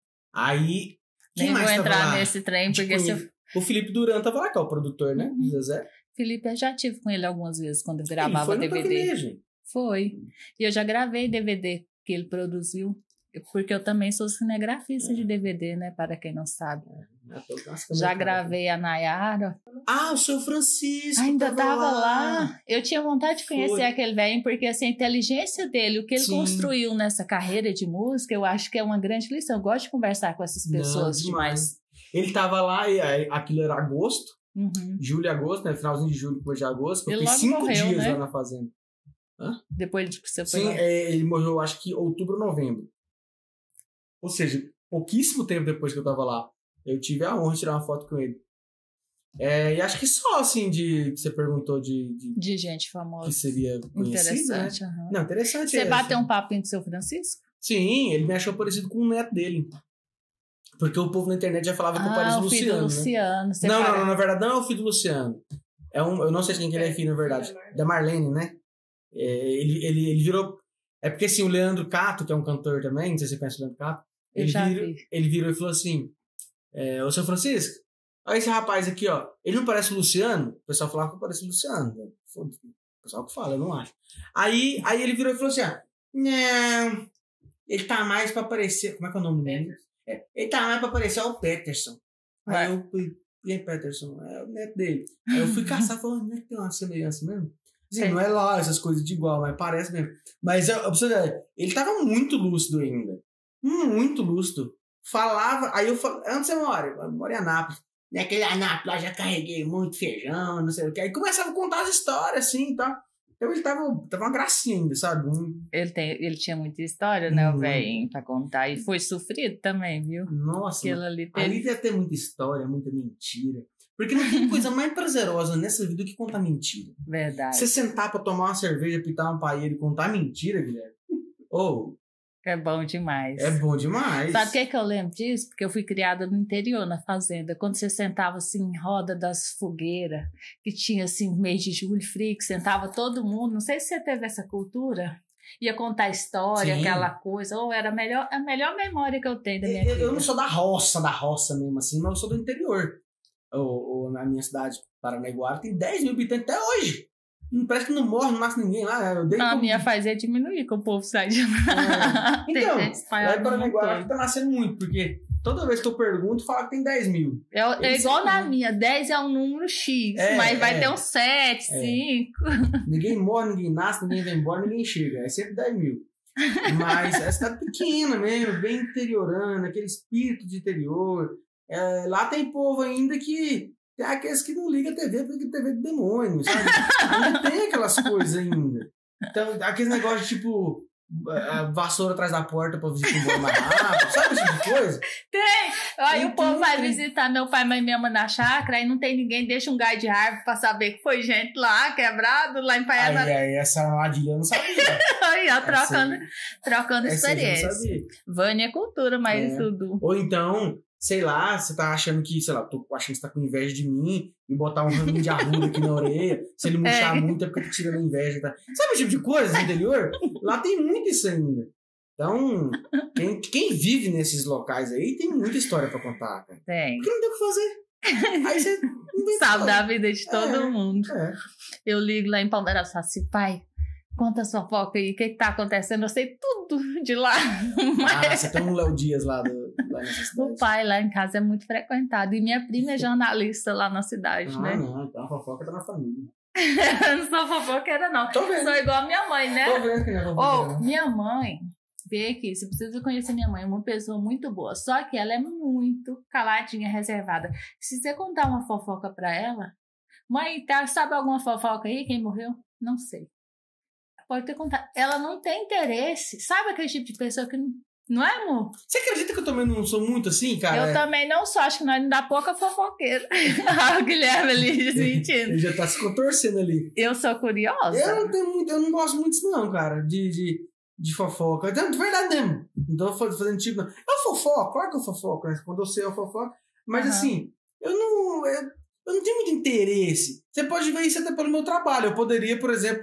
Aí... Quem Nem mais vou entrar lá? nesse trem, tipo, porque se eu... O Felipe Duran tava lá, que é o produtor, né? Uhum. Zezé. Felipe, eu já tive com ele algumas vezes, quando eu gravava ele foi D V D. Toquinejo. Foi. E eu já gravei D V D que ele produziu. Porque eu também sou cinegrafista é. de D V D, né? Para quem não sabe. É, já gravei a Nayara. Ah, o seu Francisco. Ainda tava lá. lá. Eu tinha vontade de conhecer Foi. aquele velho, porque assim, a inteligência dele, o que ele Sim. construiu nessa carreira de música, eu acho que é uma grande lição. Eu gosto de conversar com essas pessoas não, demais. Ele tava lá, e aquilo era agosto, uhum. julho e agosto, né? Finalzinho de julho, depois de agosto. Eu fiquei cinco morreu, dias né? lá na fazenda. Hã? Depois de que você foi Sim, lá. É, ele morreu, acho que outubro, novembro. Ou seja, pouquíssimo tempo depois que eu tava lá, eu tive a honra de tirar uma foto com ele. É, e acho que só, assim, de que você perguntou de... De, de gente famosa. Que seria conhecido, interessante, né? Uhum. Não, interessante. Você é, bateu assim. um papinho com o seu Francisco? Sim, ele me achou parecido com o neto dele. Porque o povo na internet já falava que ah, eu parecia o Luciano. Luciano, Luciano. Né? Não, não, não, na verdade não é o filho do Luciano. É um, eu não sei quem que ele é filho, na verdade. Da Marlene, né? É, ele, ele, ele virou... É porque, assim, o Leandro Cato, que é um cantor também, não sei se você conhece o Leandro Cato, Ele virou, ele virou e falou assim: é, ô seu Francisco, olha esse rapaz aqui, ó. Ele não parece o Luciano? O pessoal falava que parece o Luciano. Né? O pessoal que fala, eu não acho. Aí, aí ele virou e falou assim: ó, não, ele tá mais pra parecer. Como é que é o nome dele? É, ele tá mais pra parecer o Peterson. Aí Vai. eu fui, e aí, Peterson? É o neto dele. Aí eu fui caçar e falei: não é que tem uma semelhança mesmo? Assim, não é lá essas coisas de igual, mas parece mesmo. Mas eu, eu, ele tava muito lúcido ainda. Muito lúcido. Falava, aí eu falei, onde você mora? Eu moro em Anápolis. Naquele Anápolis lá já carreguei muito feijão, não sei o que. Aí começava a contar as histórias, assim, tá? Então ele tava, tava uma gracinha ainda, sabe? Um... Ele, tem, ele tinha muita história, né, hum. o velhinho, pra contar. E foi sofrido também, viu? Nossa, ali, teve... ali deve ter muita história, muita mentira. Porque não tem coisa mais prazerosa nessa vida do que contar mentira. Verdade. Você sentar pra tomar uma cerveja, pitar um paeiro e contar mentira, Guilherme? Ou... Oh, é bom demais. É bom demais. Sabe o que, é que eu lembro disso? Porque eu fui criada no interior, na fazenda. Quando você sentava assim em roda das fogueiras, que tinha assim mês de julho frio, que sentava todo mundo. Não sei se você teve essa cultura. Ia contar história, Sim. aquela coisa. Ou era a melhor, a melhor memória que eu tenho da minha eu, vida. Eu não sou da roça, da roça mesmo assim, mas eu sou do interior. Ou, ou na minha cidade, Paranaiguara, tem dez mil habitantes até hoje. Parece que não morre, não nasce ninguém lá. Eu dei a como... minha faz é diminuir, que o povo sai de lá. É. Então, lá em Paranaguá acho que tá nascendo muito, porque toda vez que eu pergunto, fala que tem dez mil. É, é igual na minha, dez é um número X, é, mas vai é, ter uns sete, é. cinco. Ninguém morre, ninguém nasce, ninguém vai embora, ninguém chega. É sempre dez mil. Mas é cidade pequena mesmo, bem interiorana, aquele espírito de interior. É, lá tem povo ainda que... Tem aqueles que não ligam a T V porque a T V é de demônio, sabe? Ainda tem aquelas coisas ainda. Então, aqueles negócios tipo a vassoura atrás da porta pra visitar embora mais rápido, sabe esse tipo de coisa? Tem! Aí tem, o povo tem, vai tem. visitar meu pai e minha mãe na chácara, aí não tem ninguém, deixa um galho de árvore pra saber que foi gente lá, quebrado, lá em Paiana. Aí, aí essa armadilha eu não sabia. Aí, ó, trocando, aí, trocando experiência. Vânia é cultura, mas é. tudo. Ou então... Sei lá, você tá achando que, sei lá, tô achando que você tá com inveja de mim e botar um raminho de arruda aqui na orelha. Se ele murchar é. muito é porque tá tirando inveja. Tá? Sabe o tipo de coisa no interior? Lá tem muito isso ainda. Então, quem, quem vive nesses locais aí tem muita história pra contar, cara. Tem. Porque não tem o que fazer. Aí você sabe da vida de todo é, mundo. É. Eu ligo lá em Palmeiras e falo assim, pai, conta a sua fofoca aí, o que que tá acontecendo? Eu sei tudo de lá. Mas... Ah, você tem um Léo Dias lá, do, lá nessa cidade. O pai lá em casa é muito frequentado. E minha prima é jornalista lá na cidade, ah, né? Não, então a fofoca tá na família. Eu não sou fofoqueira, não. Tô vendo. Sou igual a minha mãe, né? Tô vendo que não é fofoqueira. Oh, minha mãe, vê aqui, você precisa conhecer minha mãe, é uma pessoa muito boa. Só que ela é muito caladinha, reservada. Se você contar uma fofoca pra ela, mãe, tá, sabe alguma fofoca aí? Quem morreu? Não sei. Pode ter contado. Ela não tem interesse. Sabe aquele tipo de pessoa que não... Não é, amor? Você acredita que eu também não sou muito assim, cara? Eu é... também não sou. Acho que nós não dá pouca fofoqueira. O Guilherme ali desmentindo. Ele já tá se contorcendo ali. Eu sou curiosa. Eu não, tenho muito, eu não gosto muito disso não, cara. De, de, de fofoca. De verdade mesmo. Não tô fazendo tipo... Não. Eu fofoco. Claro que eu fofoco. Né? Quando eu sei, eu fofoco. Mas uhum. assim, eu não... Eu, eu não tenho muito interesse. Você pode ver isso até pelo meu trabalho. Eu poderia, por exemplo...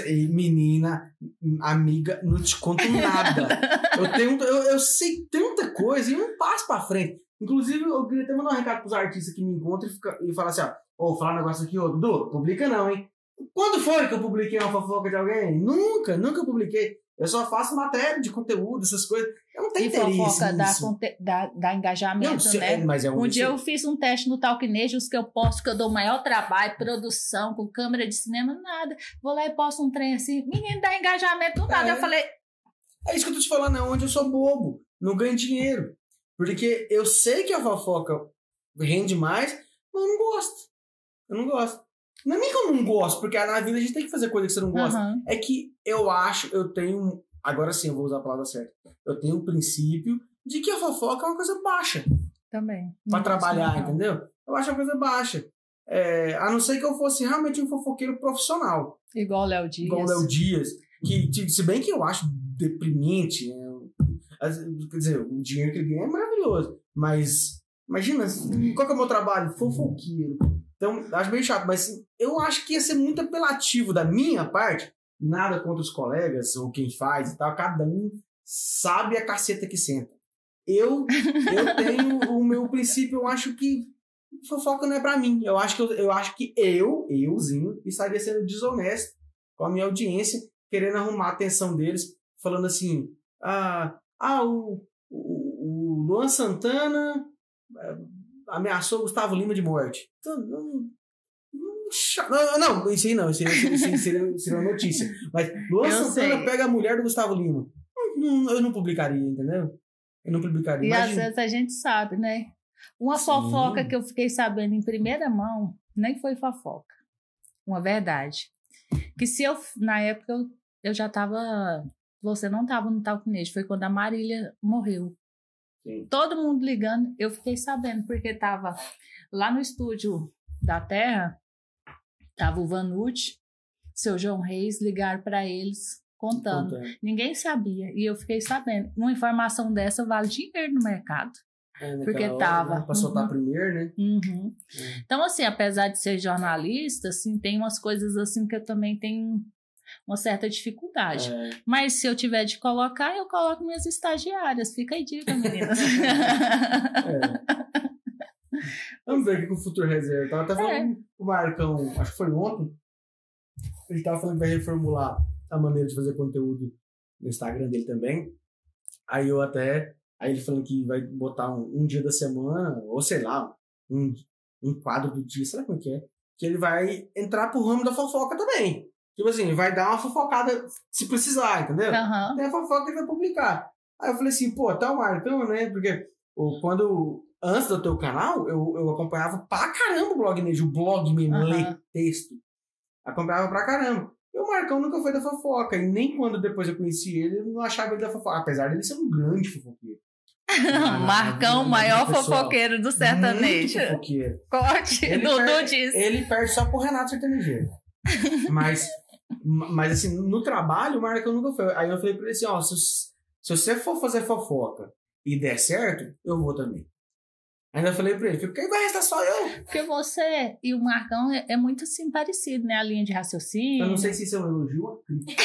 Menina, amiga, não te conto nada. eu, tenho, eu, eu sei tanta coisa e não passo pra frente. Inclusive, eu queria até mandar um recado pros artistas que me encontram e, fica, e falar assim: ó, ô, oh, falar um negócio aqui, ô, Dudu, publica não, hein? Quando foi que eu publiquei uma fofoca de alguém? Nunca, nunca publiquei. Eu só faço matéria de conteúdo, essas coisas. Eu não tenho e interesse fofoca nisso. Dá, dá, dá engajamento, não, né? É, mas é um, um dia eu fiz um teste no Talknejo, os que eu posto, que eu dou maior trabalho, produção, com câmera de cinema, nada. Vou lá e posto um trem assim, menino, dá engajamento, nada. É. Eu falei... É isso que eu tô te falando, é onde eu sou bobo. Não ganho dinheiro. Porque eu sei que a fofoca rende mais, mas eu não gosto. Eu não gosto. Não é nem que eu não gosto, porque na vida a gente tem que fazer coisa que você não gosta. Uhum. É que eu acho, eu tenho... Agora sim, eu vou usar a palavra certa. Eu tenho o princípio de que a fofoca é uma coisa baixa. Também. Pra trabalhar, entendeu? Eu acho uma coisa baixa. É, a não ser que eu fosse realmente um fofoqueiro profissional. Igual o Léo Dias. Igual o Léo Dias. Que, se bem que eu acho deprimente, né? Quer dizer, o dinheiro que ele ganha é maravilhoso. Mas, imagina, qual que é o meu trabalho? Fofoqueiro. Então, acho bem chato. Mas eu acho que ia ser muito apelativo da minha parte. Nada contra os colegas ou quem faz e tal. Cada um sabe a caceta que senta. Eu, eu tenho o meu princípio, eu acho que fofoca não é pra mim. Eu acho que eu, eu acho que eu, euzinho, estaria sendo desonesto com a minha audiência, querendo arrumar a atenção deles, falando assim, ah, ah o, o, o Luan Santana ameaçou o Gustavo Lima de morte. Então, não, não, não, isso aí não, isso aí seria, seria, seria uma notícia. Mas Luan eu Santana sei. Pega a mulher do Gustavo Lima. Eu não publicaria, entendeu? Eu não publicaria. E Imagina. Às vezes a gente sabe, né? Uma Sim. fofoca que eu fiquei sabendo em primeira mão, nem foi fofoca. Uma verdade. Que se eu, na época, eu, eu já tava... Você não tava no Talknejo, foi quando a Marília morreu. Sim. Todo mundo ligando, eu fiquei sabendo, porque tava lá no estúdio da Terra, tava o Vanucci, seu João Reis, ligaram para eles contando. contando. Ninguém sabia, e eu fiquei sabendo. Uma informação dessa vale dinheiro no mercado. É, porque hora, tava... Né? Pra soltar uhum. primeiro, né? Uhum. É. Então, assim, apesar de ser jornalista, assim, tem umas coisas assim que eu também tenho uma certa dificuldade. É. Mas se eu tiver de colocar, eu coloco minhas estagiárias. Fica aí, dica, meninas. É. Vamos ver aqui com o Futuro Reserva. Tava até falando é. com o Marcão, acho que foi ontem. Ele tava falando que vai reformular a maneira de fazer conteúdo no Instagram dele também. Aí eu até... Aí ele falando que vai botar um, um dia da semana, ou sei lá, um, um quadro do dia, sei lá como é que é, que ele vai entrar pro ramo da fofoca também. Tipo assim, vai dar uma fofocada se precisar, entendeu? Uhum. Tem a fofoca que ele vai publicar. Aí eu falei assim, pô, tá o Marcão, né? Porque ou, quando... Antes do teu canal, eu, eu acompanhava pra caramba o blog Nejo, o blog mesmo, Uhum. ler texto. Acompanhava pra caramba. E o Marcão nunca foi da fofoca. E nem quando depois eu conheci ele, eu não achava ele da fofoca. Apesar dele ser um grande fofoqueiro. Marcão, o maior fofoqueiro do sertanejo. Muito fofoqueiro. Corte, Ele Dudu perde, disse. Ele perde só pro Renato Sertanejeiro. mas, mas assim, no trabalho, o Marcão nunca foi. Aí eu falei pra ele assim, ó, se, se você for fazer fofoca e der certo, eu vou também. Ainda falei pra ele, porque vai restar só eu. Porque você e o Marcão é, é muito assim parecido, né? A linha de raciocínio. Eu não sei se isso é um elogio ou crítica.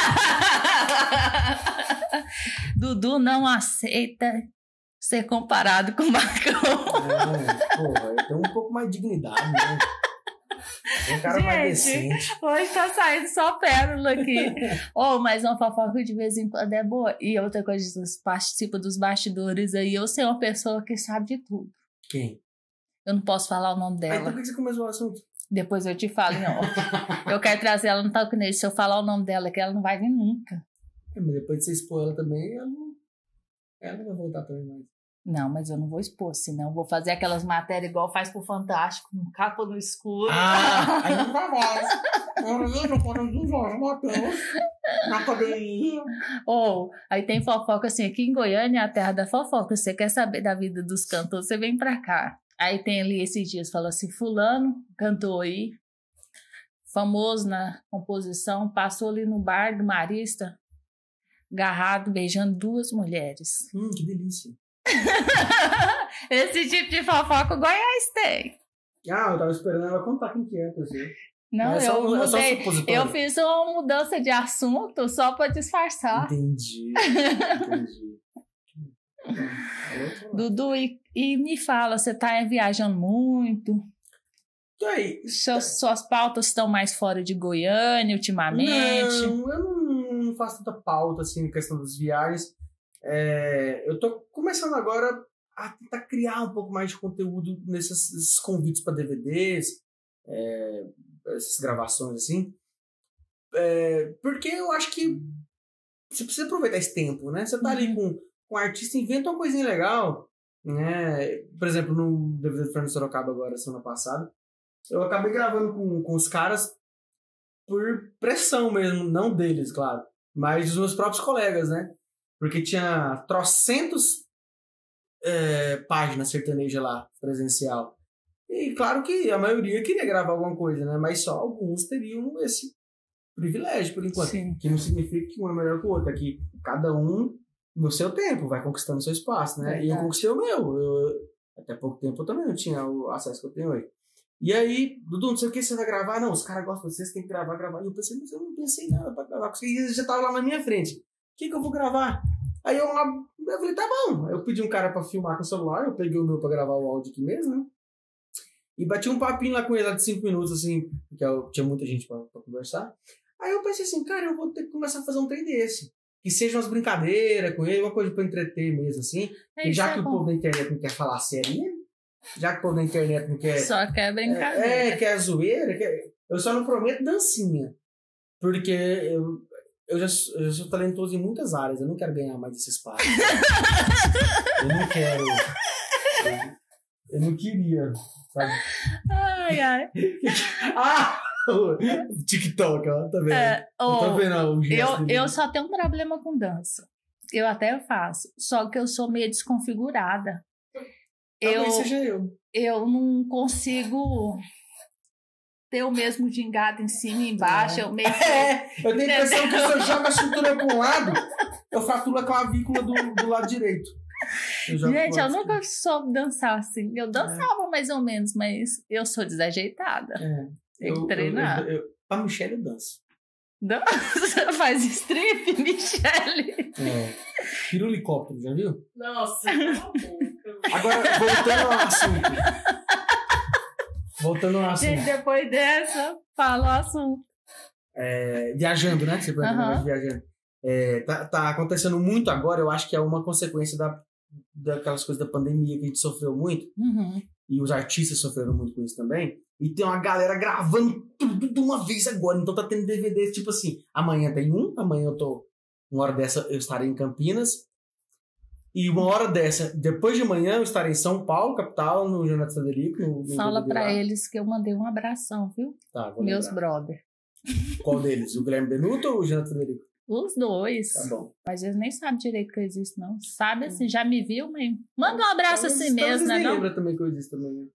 Dudu não aceita ser comparado com o Marcão. É, porra, eu tenho um pouco mais de dignidade, né? É um cara Gente, mais decente. Hoje tá saindo só pérola aqui. Oh, mas uma fofoca de vez em quando é boa. E outra coisa, você participa dos bastidores aí. Eu sei uma pessoa que sabe de tudo. Quem? Eu não posso falar o nome dela. Aí por que você começou o assunto? Depois eu te falo em off. Eu quero trazer ela no Talk Nation. Se eu falar o nome dela, que ela não vai vir nunca. É, mas depois de você expor ela também, ela não, ela não vai voltar também mais. Não, mas eu não vou expor, senão eu vou fazer aquelas matérias igual faz pro Fantástico, com capa no escuro. Ah, aí não vai mais. Eu lembro quando dos Jorge Matheus na academia. Ou, aí tem fofoca assim, aqui em Goiânia é a terra da fofoca. Você quer saber da vida dos cantores, você vem pra cá. Aí tem ali esses dias, fala assim, fulano cantou aí, famoso na composição, passou ali no bar do Marista, agarrado, beijando duas mulheres. Hum, que delícia. Esse tipo de fofoca o Goiás tem. Ah, eu tava esperando ela contar quem que é, pra você. Não, é eu só, mudei. É só supositório. Eu fiz uma mudança de assunto só pra disfarçar. Entendi. Entendi. Dudu, e, e me fala, você tá viajando muito? E aí? Suas, suas pautas estão mais fora de Goiânia ultimamente? Não, eu não, não faço tanta pauta assim em questão das viagens. É, eu tô começando agora a tentar criar um pouco mais de conteúdo nesses, nesses convites para D V Ds, é, essas gravações assim, é, porque eu acho que você precisa aproveitar esse tempo, né? Você tá ali com, com um artista, inventa uma coisinha legal, né? Por exemplo, no D V D do Fernando Sorocaba agora, semana passada, eu acabei gravando com, com os caras por pressão mesmo, não deles, claro, mas dos meus próprios colegas, né? Porque tinha trocentos é, páginas sertanejas lá, presencial. E claro que a maioria queria gravar alguma coisa, né? Mas só alguns teriam esse privilégio, por enquanto. Sim. Que não significa que um é melhor que o outro. É que cada um, no seu tempo, vai conquistando o seu espaço, né? Verdade. E eu conquistei o meu. Eu, até pouco tempo eu também não tinha o acesso que eu tenho hoje. E aí, Dudu, não sei o que você vai gravar. Não, os caras gostam de você, você tem que gravar, gravar. E eu pensei, mas eu não pensei em nada pra gravar. Porque eles já estavam lá na minha frente. O que, que eu vou gravar? Aí eu, eu falei, tá bom. Eu pedi um cara pra filmar com o celular, eu peguei o meu pra gravar o áudio aqui mesmo, né? E bati um papinho lá com ele lá de cinco minutos, assim, porque eu, tinha muita gente pra, pra conversar. Aí eu pensei assim, cara, eu vou ter que começar a fazer um trem desse. Que seja umas brincadeiras com ele, uma coisa pra entreter mesmo, assim. É, e já que é o povo da internet não quer falar sério, já que o povo da internet não quer... Só quer brincadeira. É, é quer zoeira, quer, eu só não prometo dancinha. Porque eu... Eu já, eu já sou talentoso em muitas áreas. Eu não quero ganhar mais esse espaço. Eu não quero. Eu, eu não queria, sabe? Ai, ai. Ah! O TikTok, ó. Tá vendo? É, oh, tá vendo o eu, eu só tenho um problema com dança. Eu até faço. Só que eu sou meio desconfigurada. Talvez eu, seja eu. Eu não consigo... ter o mesmo gingado em cima e embaixo. É. Eu, meio... é, eu tenho a impressão que se eu jogo a cintura para um lado, eu fraturo a clavícula do, do lado direito. Eu Gente, eu nunca soube dançar assim. Eu dançava é. mais ou menos, mas eu sou desajeitada. É. Tem que treinar. Eu, eu, eu, a Michelle eu danço. Dança? Faz strip, Michelle? É. Pirulicóptero, já viu? Nossa, agora, voltando ao assunto. Voltando ao assunto. Gente, depois dessa, fala o assunto. É, viajando, né? Você pode uhum. viajando. É, tá, tá acontecendo muito agora, eu acho que é uma consequência da, daquelas coisas da pandemia que a gente sofreu muito. Uhum. E os artistas sofreram muito com isso também. E tem uma galera gravando tudo de uma vez agora. Então tá tendo D V Ds, tipo assim, amanhã tem um, amanhã eu tô, uma hora dessa eu estarei em Campinas. E uma hora dessa, depois de amanhã, eu estarei em São Paulo, capital, no Jonathan Frederico. No, no Fala pra lá. Eles que eu mandei um abração, viu? Tá, vou Meus lembrar. brother. Qual deles? O Guilherme Benuto ou o Jonathan Frederico? Os dois. Tá bom. Mas eles nem sabem direito que eu existo, não. Sabe assim, já me viu, mas manda um abraço talvez, assim mesmo, né? Não lembra também que eu existo também.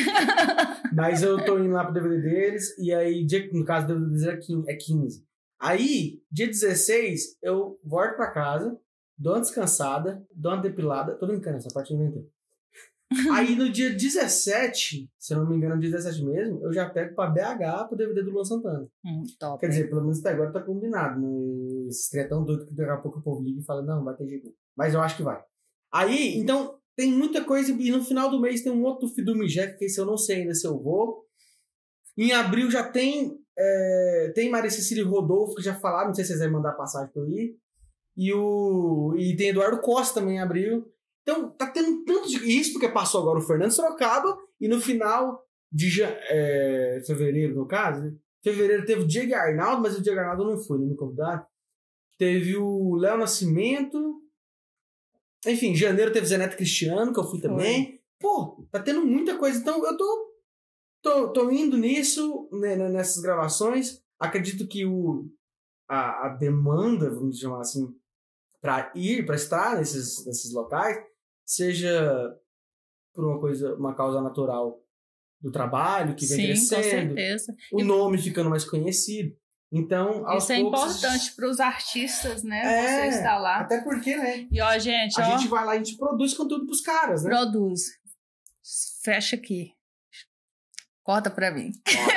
Mas eu tô indo lá pro D V D deles, e aí, dia, no caso do D V D deles é quinze. Aí, dia dezesseis, eu volto pra casa, dou uma descansada, dou uma depilada. Tô brincando, essa parte eu inventei. Aí no dia dezessete, se eu não me engano, no dia dezessete mesmo, eu já pego pra B H pro D V D do Luan Santana. Hum, top, Quer hein? dizer, pelo menos até agora tá combinado. Né? Esse trem é tão doido que daqui a pouco o povo liga e fala, não, vai ter jeito. Mas eu acho que vai. Aí, então, tem muita coisa. E no final do mês tem um outro filme Jack, que esse eu não sei ainda se eu vou. Em abril já tem é, tem Maria Cecília e Rodolfo, que já falaram, não sei se vocês vão mandar passagem pra eu ir. E, o, e tem Eduardo Costa também em abril. Então, tá tendo tanto de... Isso porque passou agora o Fernando Sorocaba, e no final de é, fevereiro, no caso, né? Fevereiro teve o Diego Arnaldo, mas o Diego Arnaldo não foi, não me convidaram. Teve o Léo Nascimento. Enfim, em janeiro teve Zé Neto Cristiano, que eu fui também. Foi. Pô, tá tendo muita coisa. Então, eu tô, tô, tô indo nisso, né, nessas gravações. Acredito que o, a, a demanda, vamos chamar assim, para ir, para estar nesses, nesses locais, seja por uma coisa, uma causa natural do trabalho que vem Sim, crescendo, com certeza. o e... nome ficando mais conhecido. Então, aos isso é poucos, importante para os artistas, né? É, você está lá. Até porque, né? E ó, gente, a ó, gente vai lá e a gente produz conteúdo pros caras, né? Produz. Fecha aqui. Corta para mim.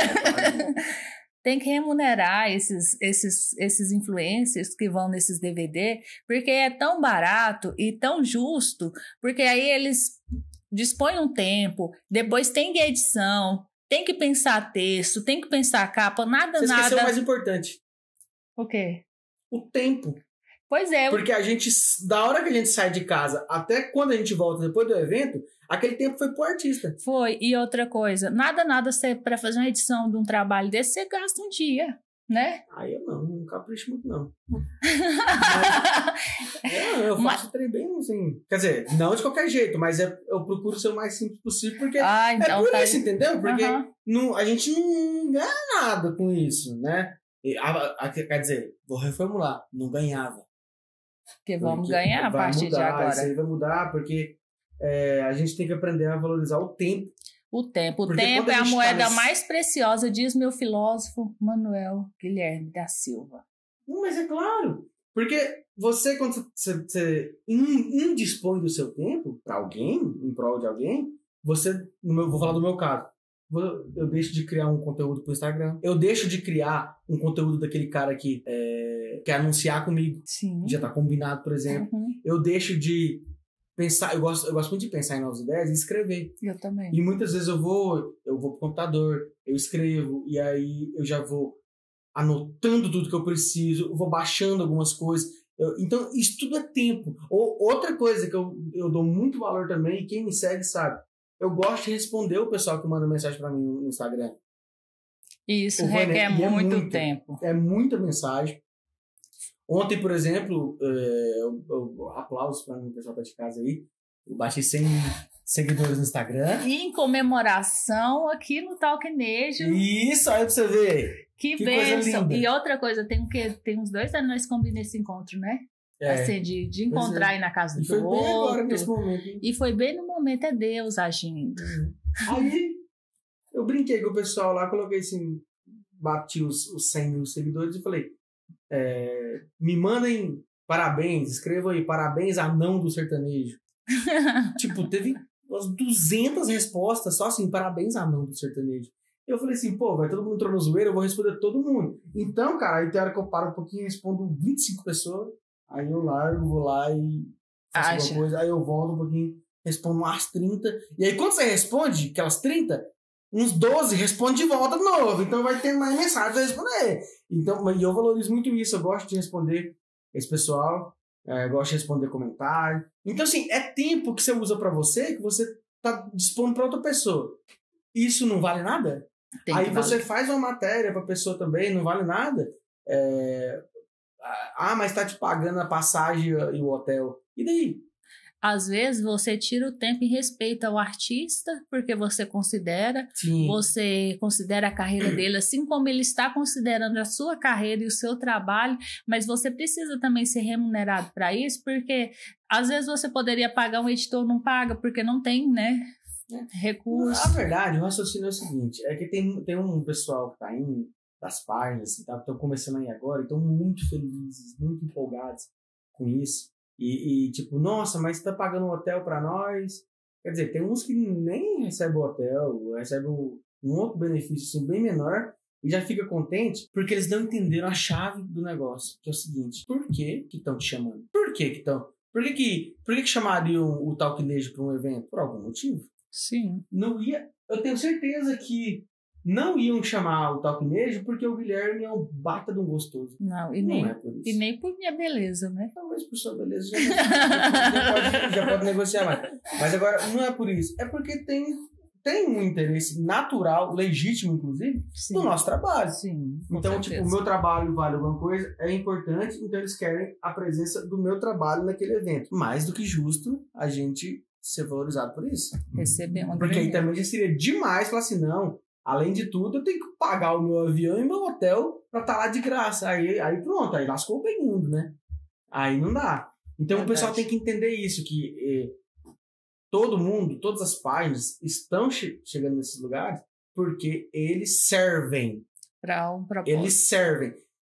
Tem que remunerar esses, esses, esses influencers que vão nesses D V D, porque é tão barato e tão justo, porque aí eles dispõem um tempo, depois tem que edição, tem que pensar texto, tem que pensar capa, nada, Você nada... Você esqueceu o mais importante. O quê? O tempo. Pois é. Porque a gente, da hora que a gente sai de casa até quando a gente volta depois do evento, aquele tempo foi pro artista. Foi. E outra coisa, nada, nada, você, pra fazer uma edição de um trabalho desse, você gasta um dia, né? Aí eu não, não capricho muito, não. Mas, eu, eu faço o trem bem assim. Quer dizer, não de qualquer jeito, mas é, eu procuro ser o mais simples possível, porque ah, então é por tá isso, aí. Entendeu? Porque uhum. não, a gente não ganha nada com isso, né? E, a, a, quer dizer, vou reformular, não ganhava. Porque vamos porque ganhar a partir mudar, de agora. Isso aí vai mudar, porque é, a gente tem que aprender a valorizar o tempo. O tempo. O porque tempo é a, a moeda tá nesse... mais preciosa, diz meu filósofo Manuel Guilherme da Silva. Não, mas é claro. Porque você, quando você, você indispõe do seu tempo para alguém, em prol de alguém, você, no meu, vou falar do meu caso, eu deixo de criar um conteúdo pro Instagram. Eu deixo de criar um conteúdo daquele cara que é, quer anunciar comigo. Sim. Já tá combinado, por exemplo. Uhum. Eu deixo de pensar... Eu gosto, eu gosto muito de pensar em novas ideias e escrever. Eu também. E muitas vezes eu vou, eu vou pro computador, eu escrevo, e aí eu já vou anotando tudo que eu preciso, eu vou baixando algumas coisas. Eu, então, isso tudo é tempo. Ou, outra coisa que eu, eu dou muito valor também, e quem me segue sabe, eu gosto de responder o pessoal que manda mensagem pra mim no Instagram. Isso requer muito, é muito tempo. É muita mensagem. Ontem, por exemplo, é, eu, eu, aplausos para o pessoal que tá de casa aí. Eu baixei cem seguidores no Instagram. E em comemoração aqui no Talknejo. Isso, aí pra você ver. Que, que bênção. E outra coisa, tem, que, tem uns dois anos nós combinamos esse encontro, né? É. Assim, de, de encontrar é. aí na casa do e foi outro. Bem agora, nesse momento. Hein? E foi bem no momento, é Deus agindo. Aí, eu brinquei com o pessoal lá, coloquei assim, bati os, os cem mil seguidores e falei, é, me mandem parabéns, escrevam aí, parabéns anão do sertanejo. Tipo, teve umas duzentas respostas, só assim, parabéns anão do sertanejo. Eu falei assim, pô, vai todo mundo entrou no zoeiro, eu vou responder todo mundo. Então, cara, aí tem hora que eu paro um pouquinho e respondo vinte e cinco pessoas. Aí eu largo, vou lá e faço Acha. alguma coisa. Aí eu volto um pouquinho, respondo umas trinta. E aí quando você responde aquelas trinta, uns doze respondem de volta de novo. Então vai ter mais mensagens pra responder. Então, e eu valorizo muito isso. Eu gosto de responder esse pessoal. É, eu gosto de responder comentário. Então, assim, é tempo que você usa pra você que você tá dispondo pra outra pessoa. Isso não vale nada? Tem Aí que você valer. faz uma matéria pra pessoa também, não vale nada? É... Ah, mas tá te pagando a passagem e o hotel. E daí? Às vezes você tira o tempo e respeita o artista, porque você considera, Sim. você considera a carreira dele assim como ele está considerando a sua carreira e o seu trabalho, mas você precisa também ser remunerado para isso, porque às vezes você poderia pagar um editor, não paga, porque não tem, né, recurso. A verdade, o raciocínio é o seguinte, é que tem, tem um pessoal que tá indo das páginas, que estão começando aí agora, e estão muito felizes, muito empolgados com isso. E, e, tipo, nossa, mas você tá pagando um hotel pra nós? Quer dizer, tem uns que nem recebem o hotel, recebem um outro benefício assim, bem menor e já fica contente porque eles não entenderam a chave do negócio, que é o seguinte: por que que estão te chamando? Por que que estão? Por que que, por que que chamariam o Talknejo pra um evento? Por algum motivo. Sim. Não ia... Eu tenho certeza que não iam chamar o Talknejo porque o Guilherme é um baita de um gostoso. Não, e, não nem, é por isso. e nem por minha beleza, né? Talvez por sua beleza já, já, pode, já pode negociar mais. Mas agora, não é por isso. É porque tem, tem um interesse natural, legítimo, inclusive, Sim. do nosso trabalho. Sim, com então, certeza. tipo, o meu trabalho vale alguma coisa, é importante, então eles querem a presença do meu trabalho naquele evento. Mais do que justo a gente ser valorizado por isso. Receber uma Porque aí grana. também já seria demais falar assim, não... Além de tudo, eu tenho que pagar o meu avião e meu hotel pra estar lá de graça. Aí, aí pronto, aí lascou o bem mundo, né? Aí não dá. Então Verdade. O pessoal tem que entender isso, que eh, todo mundo, todas as páginas estão che- chegando nesses lugares porque eles servem. Para um propósito. Eles servem.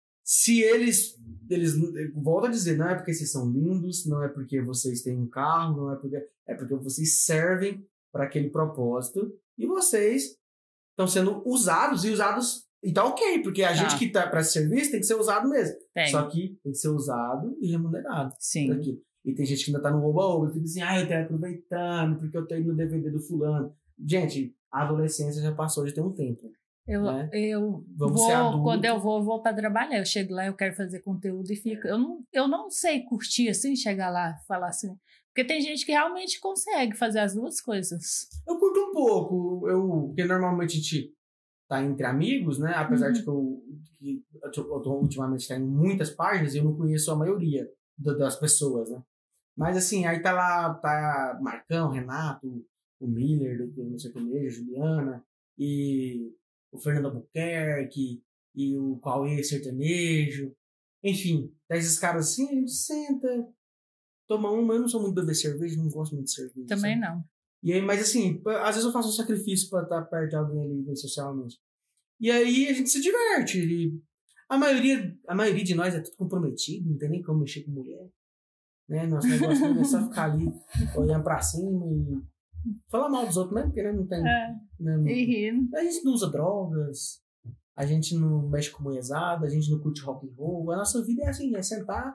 Se eles, eles... Volto a dizer, não é porque vocês são lindos, não é porque vocês têm um carro, não é porque... É porque vocês servem para aquele propósito e vocês... estão sendo usados e usados e tá ok, porque a Tá. gente que tá para esse serviço tem que ser usado mesmo. Tem. Só que tem que ser usado e remunerado. Sim. Por aquilo. E tem gente que ainda tá no oba-oba e fica assim, ah, eu tô aproveitando porque eu tô indo no D V D do fulano. Gente, a adolescência já passou, já tem um tempo. Eu, né? eu Vamos vou, ser adultos. quando eu vou, eu vou para trabalhar. Eu chego lá, eu quero fazer conteúdo e fico. Eu não, eu não sei curtir assim, chegar lá e falar assim. Porque tem gente que realmente consegue fazer as duas coisas. Eu curto um pouco, eu, porque normalmente a gente tá entre amigos, né? Apesar Uhum. de que eu, que eu tô ultimamente tá em muitas páginas e eu não conheço a maioria do, das pessoas, né? Mas assim, aí tá lá, tá Marcão, Renato, o Miller, do, do não sei o que, a Juliana, e o Fernando Albuquerque, e o Cauê Sertanejo. Enfim, tá esses caras assim, a gente senta, toma uma. Eu não sou muito beber cerveja, não gosto muito de cerveja. Também sabe? não. E aí, mas assim, às vezes eu faço um sacrifício pra estar perto de alguém ali bem socialmente. E aí a gente se diverte. E a maioria, a maioria de nós é tudo comprometido, não tem nem como mexer com mulher. Né? Nosso negócio é só ficar ali olhando pra cima e falar mal dos outros mesmo, porque né, não tem. É. Né, não, E rindo. a gente não usa drogas, a gente não mexe com mulherzada, a gente não curte rock and roll. A nossa vida é assim, é sentar,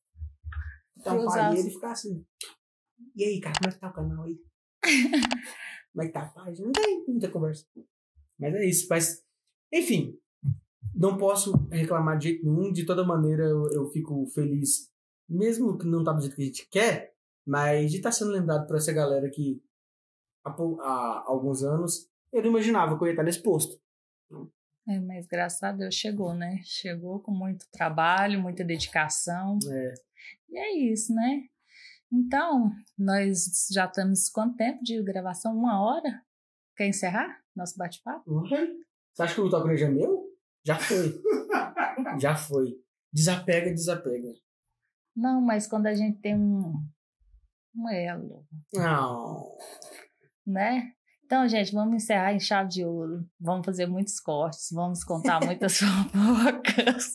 dar um Cruzar palheiro as- e ficar assim. E aí, cara, como é que tá o canal aí? Como é que tá a página? Não tem muita conversa. Mas é isso. Mas, enfim, não posso reclamar de jeito nenhum. De toda maneira, eu, eu fico feliz, mesmo que não tá do jeito que a gente quer, mas de estar sendo lembrado por essa galera que há, pou- há alguns anos eu não imaginava que eu ia estar nesse posto. É, mas graças a Deus chegou, né? Chegou com muito trabalho, muita dedicação. É. E é isso, né? Então, nós já estamos quanto tempo de gravação? Uma hora? Quer encerrar nosso bate-papo? Uhum. Você acha que o Talknejo é meu? Já foi. Já foi. Desapega, desapega. Não, mas quando a gente tem um, um elo, Não. né? Então, gente, vamos encerrar em chave de ouro. Vamos fazer muitos cortes, vamos contar muitas fofocas.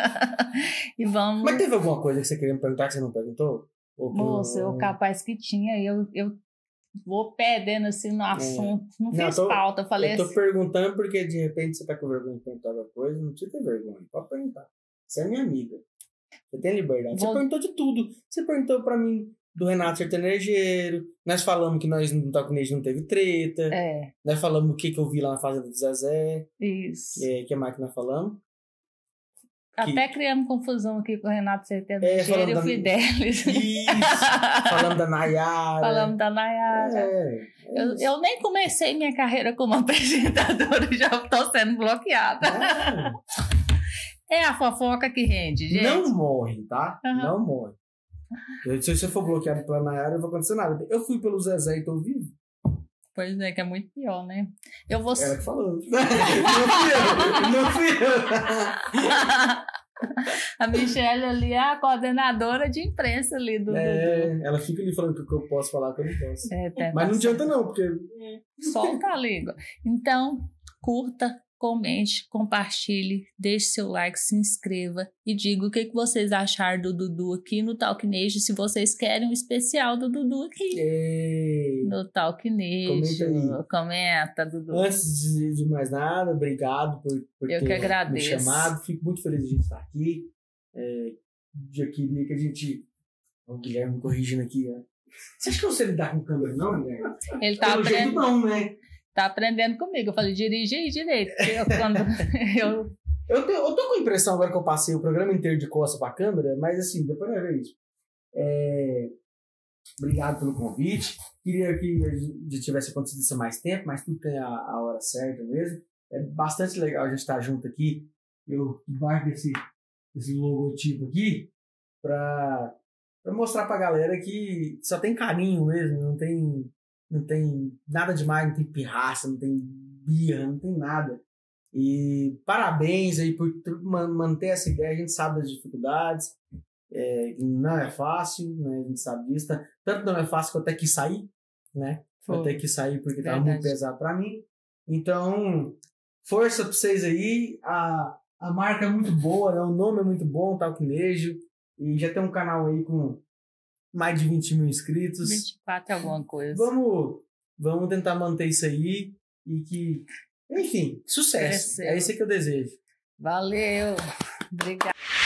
E vamos... Mas teve alguma coisa que você queria me perguntar que você não perguntou? Ou que Moça, eu eu- capaz que tinha, e eu, eu vou perdendo assim no assunto. Não Não, fiz tô- pauta, eu falei Eu tô assim. perguntando porque de repente você tá com vergonha de perguntar alguma coisa, não precisa ter vergonha, pode perguntar. Você é minha amiga. Você tem liberdade. Você Vou- perguntou de tudo. Você perguntou pra mim do Renato Sertanejeiro. Nós falamos que nós no Talkinejo não teve treta. É. Nós falamos o que, que eu vi lá na fazenda do Zezé. Isso. É, que mais que nós falamos? Até que... criamos confusão aqui com o Renato Sertanejeiro é, e o da... Fidelis. Isso. Falamos da Nayara. Falamos da Nayara. É, é eu, eu nem comecei minha carreira como apresentadora e já estou sendo bloqueada. É. É a fofoca que rende, gente. Não morre, tá? Uhum. Não morre. Se você for bloqueado pela Nayara, não vai acontecer nada. Eu fui pelo Zezé e tô vivo. Pois é, que é muito pior, né? Eu vou... Ela que falou. Não fui eu. Não fui eu. A Michelle ali é a coordenadora de imprensa ali do... É, do... ela fica ali falando que eu posso falar que eu não posso. É, tá, mas não adianta não, porque... Solta a língua. Então, curta, comente, compartilhe, deixe seu like, se inscreva e diga o que, que vocês acharam do Dudu aqui no Talkinejo, se vocês querem um especial do Dudu aqui. Ei. No Talkinejo. Comenta, Comenta, Dudu. Antes de, de mais nada, obrigado por, por Eu ter que agradeço. me chamado. Fico muito feliz de a gente estar aqui. É, já queria que a gente... O Guilherme me corrigindo aqui. Né? Você acha que eu sei lidar com câmera, não, Guilherme? Ele tá Pelo aprendendo. Jeito não, né? Tá aprendendo comigo. Eu falei, dirige aí direito. Eu, quando eu... Eu, te, eu tô com a impressão agora que eu passei o programa inteiro de costas pra câmera, mas assim, depois eu ver isso. É, obrigado pelo convite. Queria que já tivesse acontecido isso há mais tempo, mas tudo tem a, a hora certa mesmo. É bastante legal a gente estar junto aqui. Eu embarco esse, esse logotipo aqui pra, pra mostrar pra galera que só tem carinho mesmo, não tem... Não tem nada demais, não tem pirraça, não tem birra, não tem nada. E parabéns aí por manter essa ideia. A gente sabe das dificuldades, é, não é fácil, né? A gente sabe disso. Tá? Tanto não é fácil que eu até quis sair, né? Foi. Eu até quis sair porque estava muito pesado para mim. Então, força para vocês aí. A, a marca é muito boa, né? O nome é muito bom, Talkinejo. E já tem um canal aí com mais de vinte mil inscritos. vinte e quatro alguma coisa. Vamos, vamos tentar manter isso aí e que, enfim, sucesso. Cresceu. É isso que eu desejo. Valeu. Obrigada.